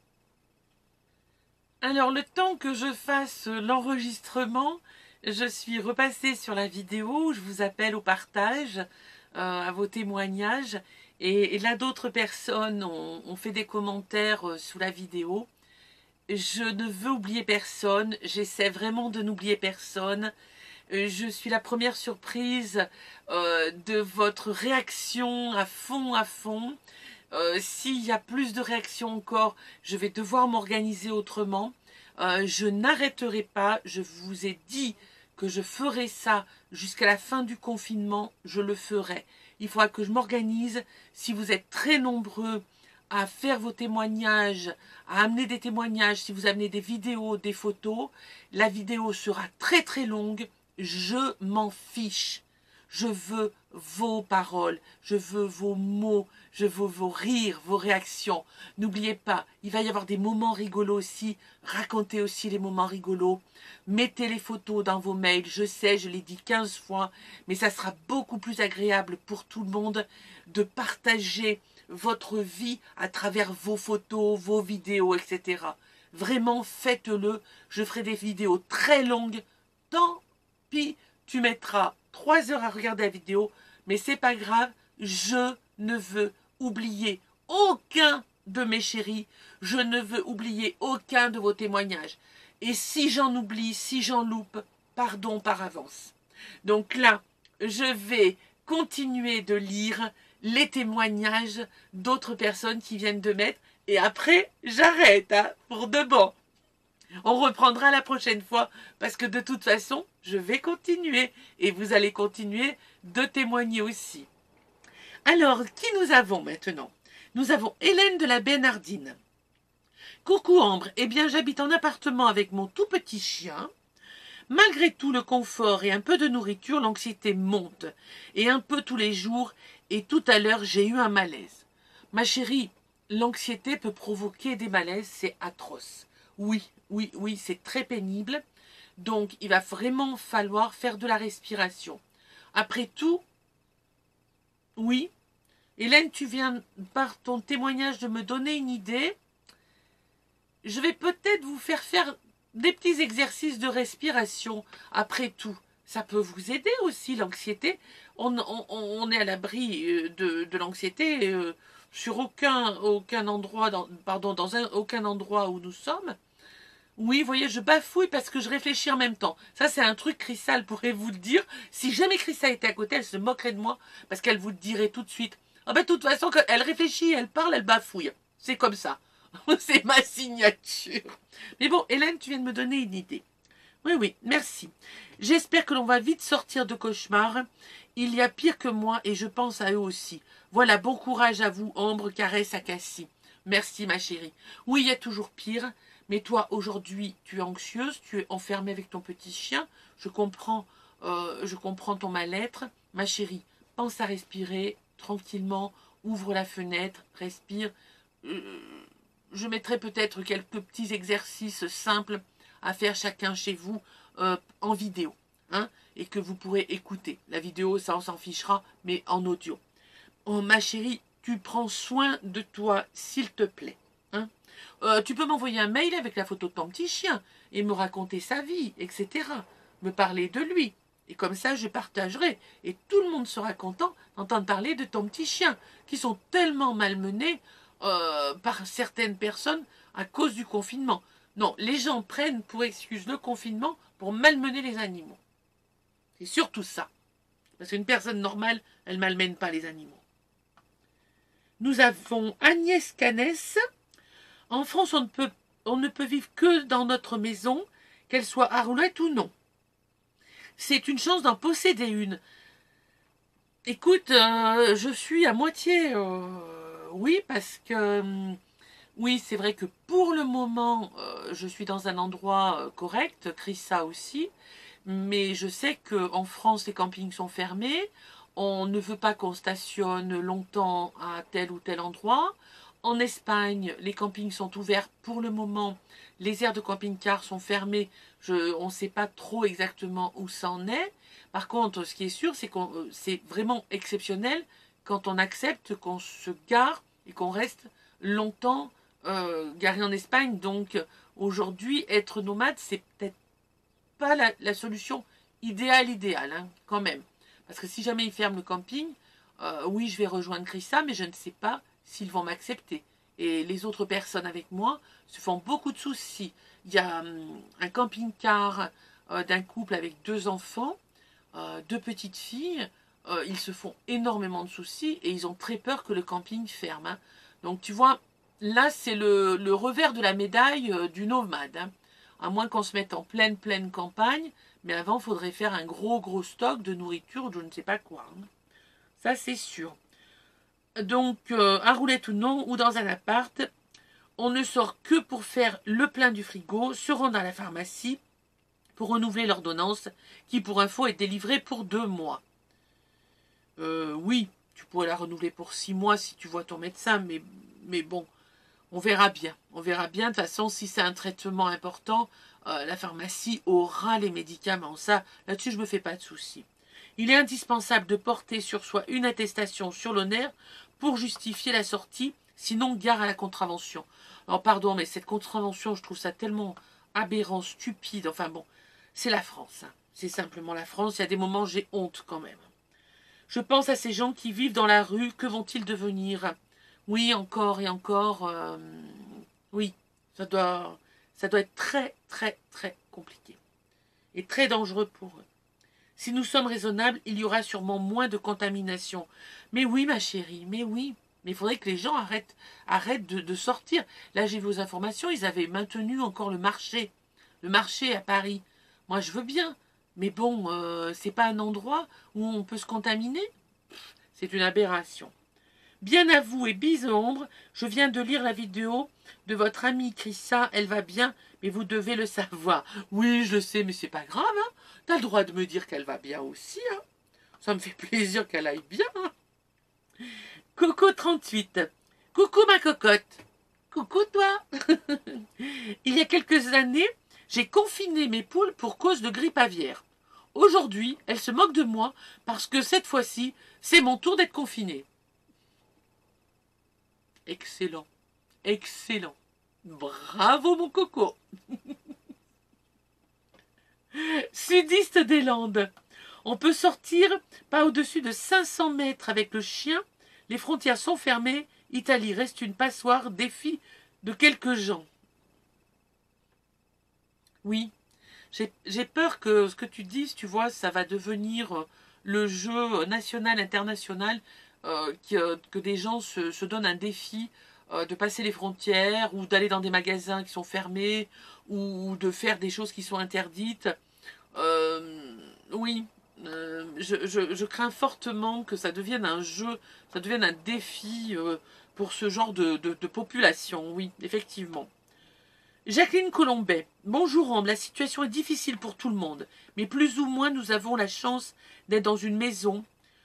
Alors, le temps que je fasse l'enregistrement, je suis repassée sur la vidéo où je vous appelle au partage, euh, à vos témoignages. Et, et là, d'autres personnes ont, ont fait des commentaires euh, sous la vidéo. Je ne veux oublier personne. J'essaie vraiment de n'oublier personne. Euh, je suis la première surprise euh, de votre réaction à fond, à fond. Euh, S'il y a plus de réactions encore, je vais devoir m'organiser autrement. Euh, je n'arrêterai pas. Je vous ai dit que je ferai ça jusqu'à la fin du confinement. Je le ferai. Il faudra que je m'organise. Si vous êtes très nombreux à faire vos témoignages, à amener des témoignages, si vous amenez des vidéos, des photos, la vidéo sera très très longue. Je m'en fiche. Je veux vos paroles, je veux vos mots, je veux vos rires, vos réactions. N'oubliez pas, il va y avoir des moments rigolos aussi. Racontez aussi les moments rigolos. Mettez les photos dans vos mails. Je sais, je l'ai dit quinze fois, mais ça sera beaucoup plus agréable pour tout le monde de partager votre vie à travers vos photos, vos vidéos, et cetera. Vraiment, faites-le. Je ferai des vidéos très longues. Tant pis, tu mettras trois heures à regarder la vidéo, mais c'est pas grave, je ne veux oublier aucun de mes chéris, je ne veux oublier aucun de vos témoignages. Et si j'en oublie, si j'en loupe, pardon par avance. Donc là, je vais continuer de lire les témoignages d'autres personnes qui viennent de mettre. Et après, j'arrête, hein, pour de bon. On reprendra la prochaine fois parce que de toute façon, je vais continuer. Et vous allez continuer de témoigner aussi. Alors, qui nous avons maintenant? Nous avons Hélène de la Bénardine. Coucou Ambre, eh bien j'habite en appartement avec mon tout petit chien. Malgré tout le confort et un peu de nourriture, l'anxiété monte. Et un peu tous les jours, et tout à l'heure j'ai eu un malaise. Ma chérie, l'anxiété peut provoquer des malaises, c'est atroce. Oui, oui, oui, c'est très pénible. Donc il va vraiment falloir faire de la respiration. Après tout, oui, Hélène, tu viens par ton témoignage de me donner une idée. Je vais peut-être vous faire faire des petits exercices de respiration. Après tout, ça peut vous aider aussi, l'anxiété. On, on, on est à l'abri de, de l'anxiété euh, sur aucun, aucun endroit, dans, pardon, dans un, aucun endroit où nous sommes. Oui, vous voyez, je bafouille parce que je réfléchis en même temps. Ça, c'est un truc, Crissa pourrait vous le dire. Si jamais Crissa était à côté, elle se moquerait de moi parce qu'elle vous le dirait tout de suite. Ah ben, de toute façon, quand elle réfléchit, elle parle, elle bafouille. C'est comme ça. C'est ma signature. Mais bon, Hélène, tu viens de me donner une idée. Oui, oui, merci. J'espère que l'on va vite sortir de cauchemar. Il y a pire que moi et je pense à eux aussi. Voilà, bon courage à vous, Ambre, caresse à Cassie. Merci, ma chérie. Oui, il y a toujours pire. Mais toi, aujourd'hui, tu es anxieuse, tu es enfermée avec ton petit chien. Je comprends, euh, je comprends ton mal-être. Ma chérie, pense à respirer tranquillement. Ouvre la fenêtre, respire. Euh, je mettrai peut-être quelques petits exercices simples à faire chacun chez vous euh, en vidéo. Hein, et que vous pourrez écouter. La vidéo, ça, on s'en fichera, mais en audio. Oh, ma chérie, tu prends soin de toi, s'il te plaît. Hein. Euh, tu peux m'envoyer un mail avec la photo de ton petit chien et me raconter sa vie, et cetera. Me parler de lui. Et comme ça, je partagerai. Et tout le monde sera content d'entendre parler de ton petit chien, qui sont tellement malmenés euh, par certaines personnes à cause du confinement. Non, les gens prennent pour excuse le confinement pour malmener les animaux. C'est surtout ça. Parce qu'une personne normale, elle ne malmène pas les animaux. Nous avons Agnès Canès. En France, on ne peut, on ne peut vivre que dans notre maison, qu'elle soit à roulettes ou non. C'est une chance d'en posséder une. Écoute, euh, je suis à moitié... Euh, oui, parce que... Euh, oui, c'est vrai que pour le moment, euh, je suis dans un endroit euh, correct, Crissa aussi, mais je sais qu'en France, les campings sont fermés. On ne veut pas qu'on stationne longtemps à tel ou tel endroit. En Espagne, les campings sont ouverts pour le moment. Les aires de camping-car sont fermées. Je, on ne sait pas trop exactement où ça en est. Par contre, ce qui est sûr, c'est qu'on, c'est vraiment exceptionnel quand on accepte qu'on se gare et qu'on reste longtemps euh, garé en Espagne. Donc, aujourd'hui, être nomade, c'est peut-être pas la, la solution idéale, idéale, hein, quand même. Parce que si jamais ils ferment le camping, euh, oui, je vais rejoindre Crissa, mais je ne sais pas s'ils vont m'accepter. Et les autres personnes avec moi se font beaucoup de soucis. Il y a hum, un camping-car euh, d'un couple avec deux enfants, euh, deux petites filles. Euh, ils se font énormément de soucis et ils ont très peur que le camping ferme. Hein. Donc tu vois, là c'est le, le revers de la médaille euh, du nomade. Hein. À moins qu'on se mette en pleine, pleine campagne. Mais avant, il faudrait faire un gros, gros stock de nourriture ou je ne sais pas quoi. Hein. Ça, c'est sûr. Donc, euh, à roulette ou non, ou dans un appart, on ne sort que pour faire le plein du frigo, se rendre à la pharmacie pour renouveler l'ordonnance qui, pour info, est délivrée pour deux mois. Euh, oui, tu pourrais la renouveler pour six mois si tu vois ton médecin, mais, mais bon, on verra bien. On verra bien. De toute façon, si c'est un traitement important, euh, la pharmacie aura les médicaments. Ça, là-dessus, je ne me fais pas de soucis. Il est indispensable de porter sur soi une attestation sur l'honneur pour justifier la sortie, sinon gare à la contravention. Alors, pardon, mais cette contravention, je trouve ça tellement aberrant, stupide. Enfin bon, c'est la France. Hein. C'est simplement la France. Il y a des moments, j'ai honte quand même. Je pense à ces gens qui vivent dans la rue. Que vont-ils devenir ? Oui, encore et encore. Euh, oui, ça doit, ça doit être très, très, très compliqué. Et très dangereux pour eux. Si nous sommes raisonnables, il y aura sûrement moins de contamination. Mais oui, ma chérie, mais oui. Mais il faudrait que les gens arrêtent, arrêtent de, de sortir. Là, j'ai vu aux informations, ils avaient maintenu encore le marché. Le marché à Paris. Moi, je veux bien. Mais bon, euh, c'est pas un endroit où on peut se contaminer. C'est une aberration. Bien à vous et bise ombre, je viens de lire la vidéo de votre amie Chrissa, elle va bien, mais vous devez le savoir. Oui, je le sais, mais c'est pas grave, hein. T'as le droit de me dire qu'elle va bien aussi, hein. Ça me fait plaisir qu'elle aille bien, hein. Coco trente-huit. Coucou ma cocotte. Coucou toi. Il y a quelques années, j'ai confiné mes poules pour cause de grippe aviaire. Aujourd'hui, elles se moquent de moi parce que cette fois-ci, c'est mon tour d'être confinée. Excellent. Excellent. Bravo mon coco. Sudiste des Landes. On peut sortir pas au-dessus de cinq cents mètres avec le chien. Les frontières sont fermées. Italie reste une passoire. Défi de quelques gens. Oui. J'ai peur que ce que tu dises, tu vois, ça va devenir le jeu national, international, euh, que, euh, que des gens se, se donnent un défi euh, de passer les frontières ou d'aller dans des magasins qui sont fermés ou de faire des choses qui sont interdites. Euh, oui, euh, je, je, je crains fortement que ça devienne un jeu, ça devienne un défi euh, pour ce genre de, de, de population, oui, effectivement. Jacqueline Colombet. Bonjour Ambre, la situation est difficile pour tout le monde, mais plus ou moins nous avons la chance d'être dans une maison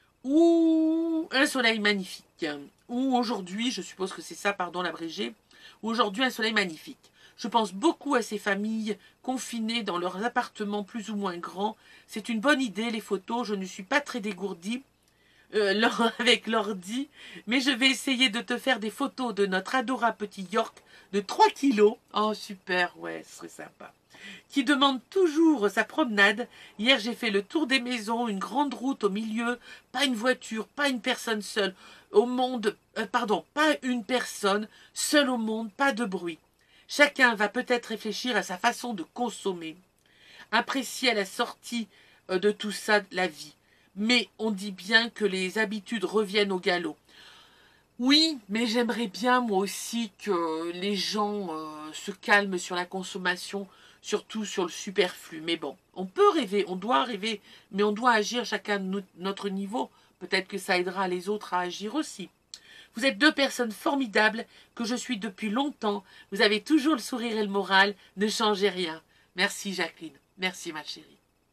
où un soleil magnifique, où aujourd'hui, je suppose que c'est ça, pardon l'abrégé, où aujourd'hui un soleil magnifique. Je pense beaucoup à ces familles confinées dans leurs appartements plus ou moins grands. C'est une bonne idée, les photos, je ne suis pas très dégourdie euh, avec l'ordi, mais je vais essayer de te faire des photos de notre adorable petit York de trois kilos. Oh super, ouais, ce serait sympa. Qui demande toujours sa promenade. Hier, j'ai fait le tour des maisons, une grande route au milieu, pas une voiture, pas une personne seule au monde, euh, pardon, pas une personne seule au monde, pas de bruit. Chacun va peut-être réfléchir à sa façon de consommer, apprécier à la sortie euh, de tout ça la vie. Mais on dit bien que les habitudes reviennent au galop. Oui, mais j'aimerais bien moi aussi que les gens euh, se calment sur la consommation, surtout sur le superflu. Mais bon, on peut rêver, on doit rêver, mais on doit agir chacun de notre niveau. Peut-être que ça aidera les autres à agir aussi. Vous êtes deux personnes formidables que je suis depuis longtemps. Vous avez toujours le sourire et le moral. Ne changez rien. Merci Jacqueline. Merci ma chérie.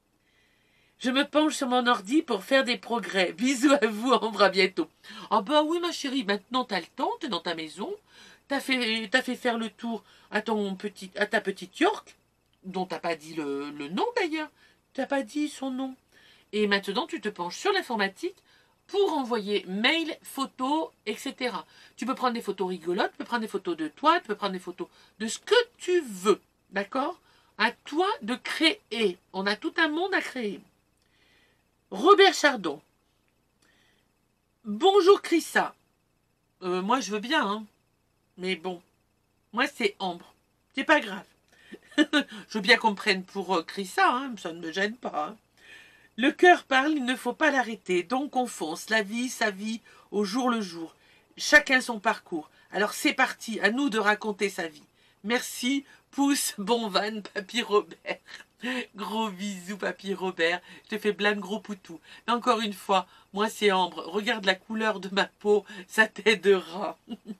Je me penche sur mon ordi pour faire des progrès. Bisous à vous, Ambre, à bientôt. Ah bah oui ma chérie, maintenant t'as le temps, t'es dans ta maison. T'as fait, t'as fait faire le tour à, ton petit, à ta petite York, dont t'as pas dit le, le nom d'ailleurs. T'as pas dit son nom. Et maintenant tu te penches sur l'informatique pour envoyer mail, photos, et cetera. Tu peux prendre des photos rigolotes, tu peux prendre des photos de toi, tu peux prendre des photos de ce que tu veux. D'accord? À toi de créer. On a tout un monde à créer. Robert Chardon. Bonjour Chrissa. Euh, moi je veux bien, hein. Mais bon, moi c'est Ambre. C'est pas grave. Je veux bien qu'on me prenne pour euh, Chrissa, hein. Ça ne me gêne pas. Hein. Le cœur parle, il ne faut pas l'arrêter. Donc on fonce. La vie, sa vie, au jour le jour. Chacun son parcours. Alors c'est parti, à nous de raconter sa vie. Merci, pouce, bon van, papy Robert. Gros bisous, papy Robert. Je te fais plein de gros poutous. Mais encore une fois, moi c'est Ambre. Regarde la couleur de ma peau, ça t'aidera.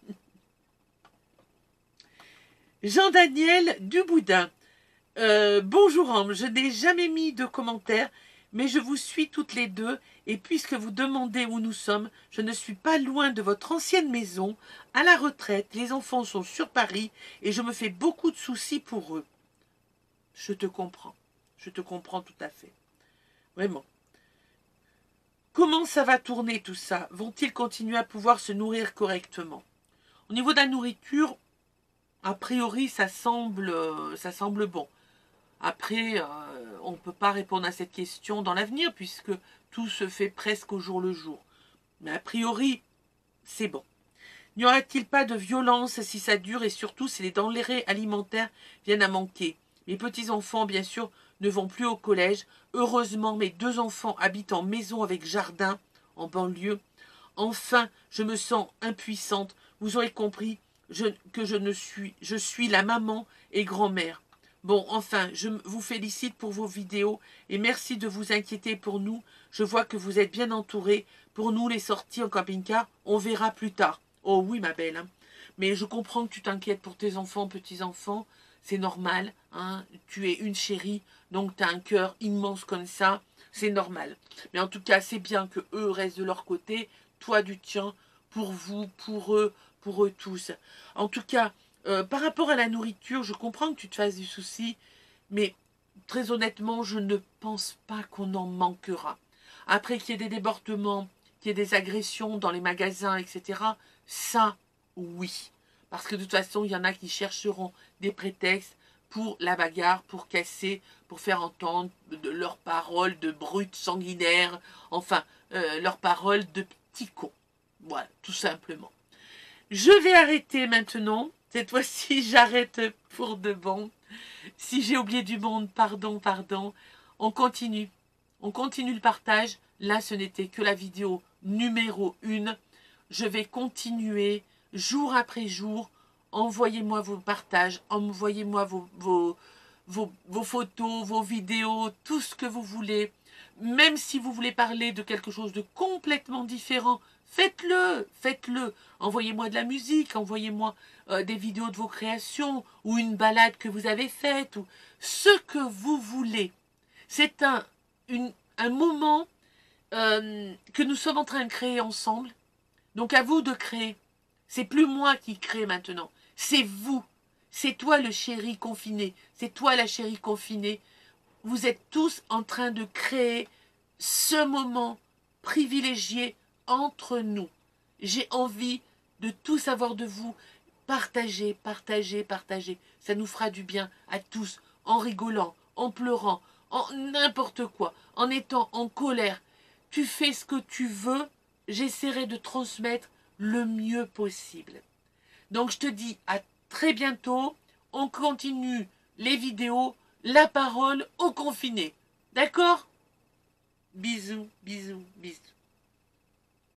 Jean-Daniel Duboudin. Euh, bonjour Ambre, je n'ai jamais mis de commentaires, mais je vous suis toutes les deux. Et puisque vous demandez où nous sommes, je ne suis pas loin de votre ancienne maison, à la retraite. Les enfants sont sur Paris et je me fais beaucoup de soucis pour eux. Je te comprends. Je te comprends tout à fait. Vraiment. Comment ça va tourner tout ça? Vont-ils continuer à pouvoir se nourrir correctement? Au niveau de la nourriture, a priori, ça semble, ça semble bon. Après, euh, on ne peut pas répondre à cette question dans l'avenir puisque tout se fait presque au jour le jour. Mais a priori, c'est bon. N'y aura-t-il pas de violence si ça dure et surtout si les denrées alimentaires viennent à manquer? Les petits-enfants, bien sûr, ne vont plus au collège. Heureusement, mes deux enfants habitent en maison avec jardin, en banlieue. Enfin, je me sens impuissante. Vous aurez compris je, que je, ne suis, je suis la maman et grand-mère. Bon, enfin, je vous félicite pour vos vidéos et merci de vous inquiéter pour nous. Je vois que vous êtes bien entourés. Pour nous, les sorties en camping-car, on verra plus tard. Oh oui, ma belle. Hein. Mais je comprends que tu t'inquiètes pour tes enfants, petits-enfants. C'est normal. Hein. Tu es une chérie, donc tu as un cœur immense comme ça. C'est normal. Mais en tout cas, c'est bien que eux restent de leur côté. Toi du tien, pour vous, pour eux, pour eux tous. En tout cas, Euh, par rapport à la nourriture, je comprends que tu te fasses du souci, mais très honnêtement, je ne pense pas qu'on en manquera. Après qu'il y ait des débordements, qu'il y ait des agressions dans les magasins, et cetera, ça, oui. Parce que de toute façon, il y en a qui chercheront des prétextes pour la bagarre, pour casser, pour faire entendre de leurs paroles de brutes sanguinaires, enfin, euh, leurs paroles de petits cons. Voilà, tout simplement. Je vais arrêter maintenant. Cette fois-ci, j'arrête pour de bon. Si j'ai oublié du monde, pardon, pardon. On continue. On continue le partage. Là, ce n'était que la vidéo numéro une. Je vais continuer jour après jour. Envoyez-moi vos partages. Envoyez-moi vos, vos, vos, vos photos, vos vidéos, tout ce que vous voulez. Même si vous voulez parler de quelque chose de complètement différent, faites-le, faites-le. Envoyez-moi de la musique, envoyez-moi euh, des vidéos de vos créations ou une balade que vous avez faite ou ce que vous voulez. C'est un, une, un moment euh, que nous sommes en train de créer ensemble. Donc à vous de créer. C'est plus moi qui crée maintenant, c'est vous. C'est toi le chéri confiné, c'est toi la chérie confinée. Vous êtes tous en train de créer ce moment privilégié entre nous. J'ai envie de tout savoir de vous. Partagez, partagez, partagez. Ça nous fera du bien à tous, en rigolant, en pleurant, en n'importe quoi, en étant en colère. Tu fais ce que tu veux, j'essaierai de transmettre le mieux possible. Donc je te dis à très bientôt. On continue les vidéos. La parole aux confinés. D'accord? Bisous, bisous, bisous.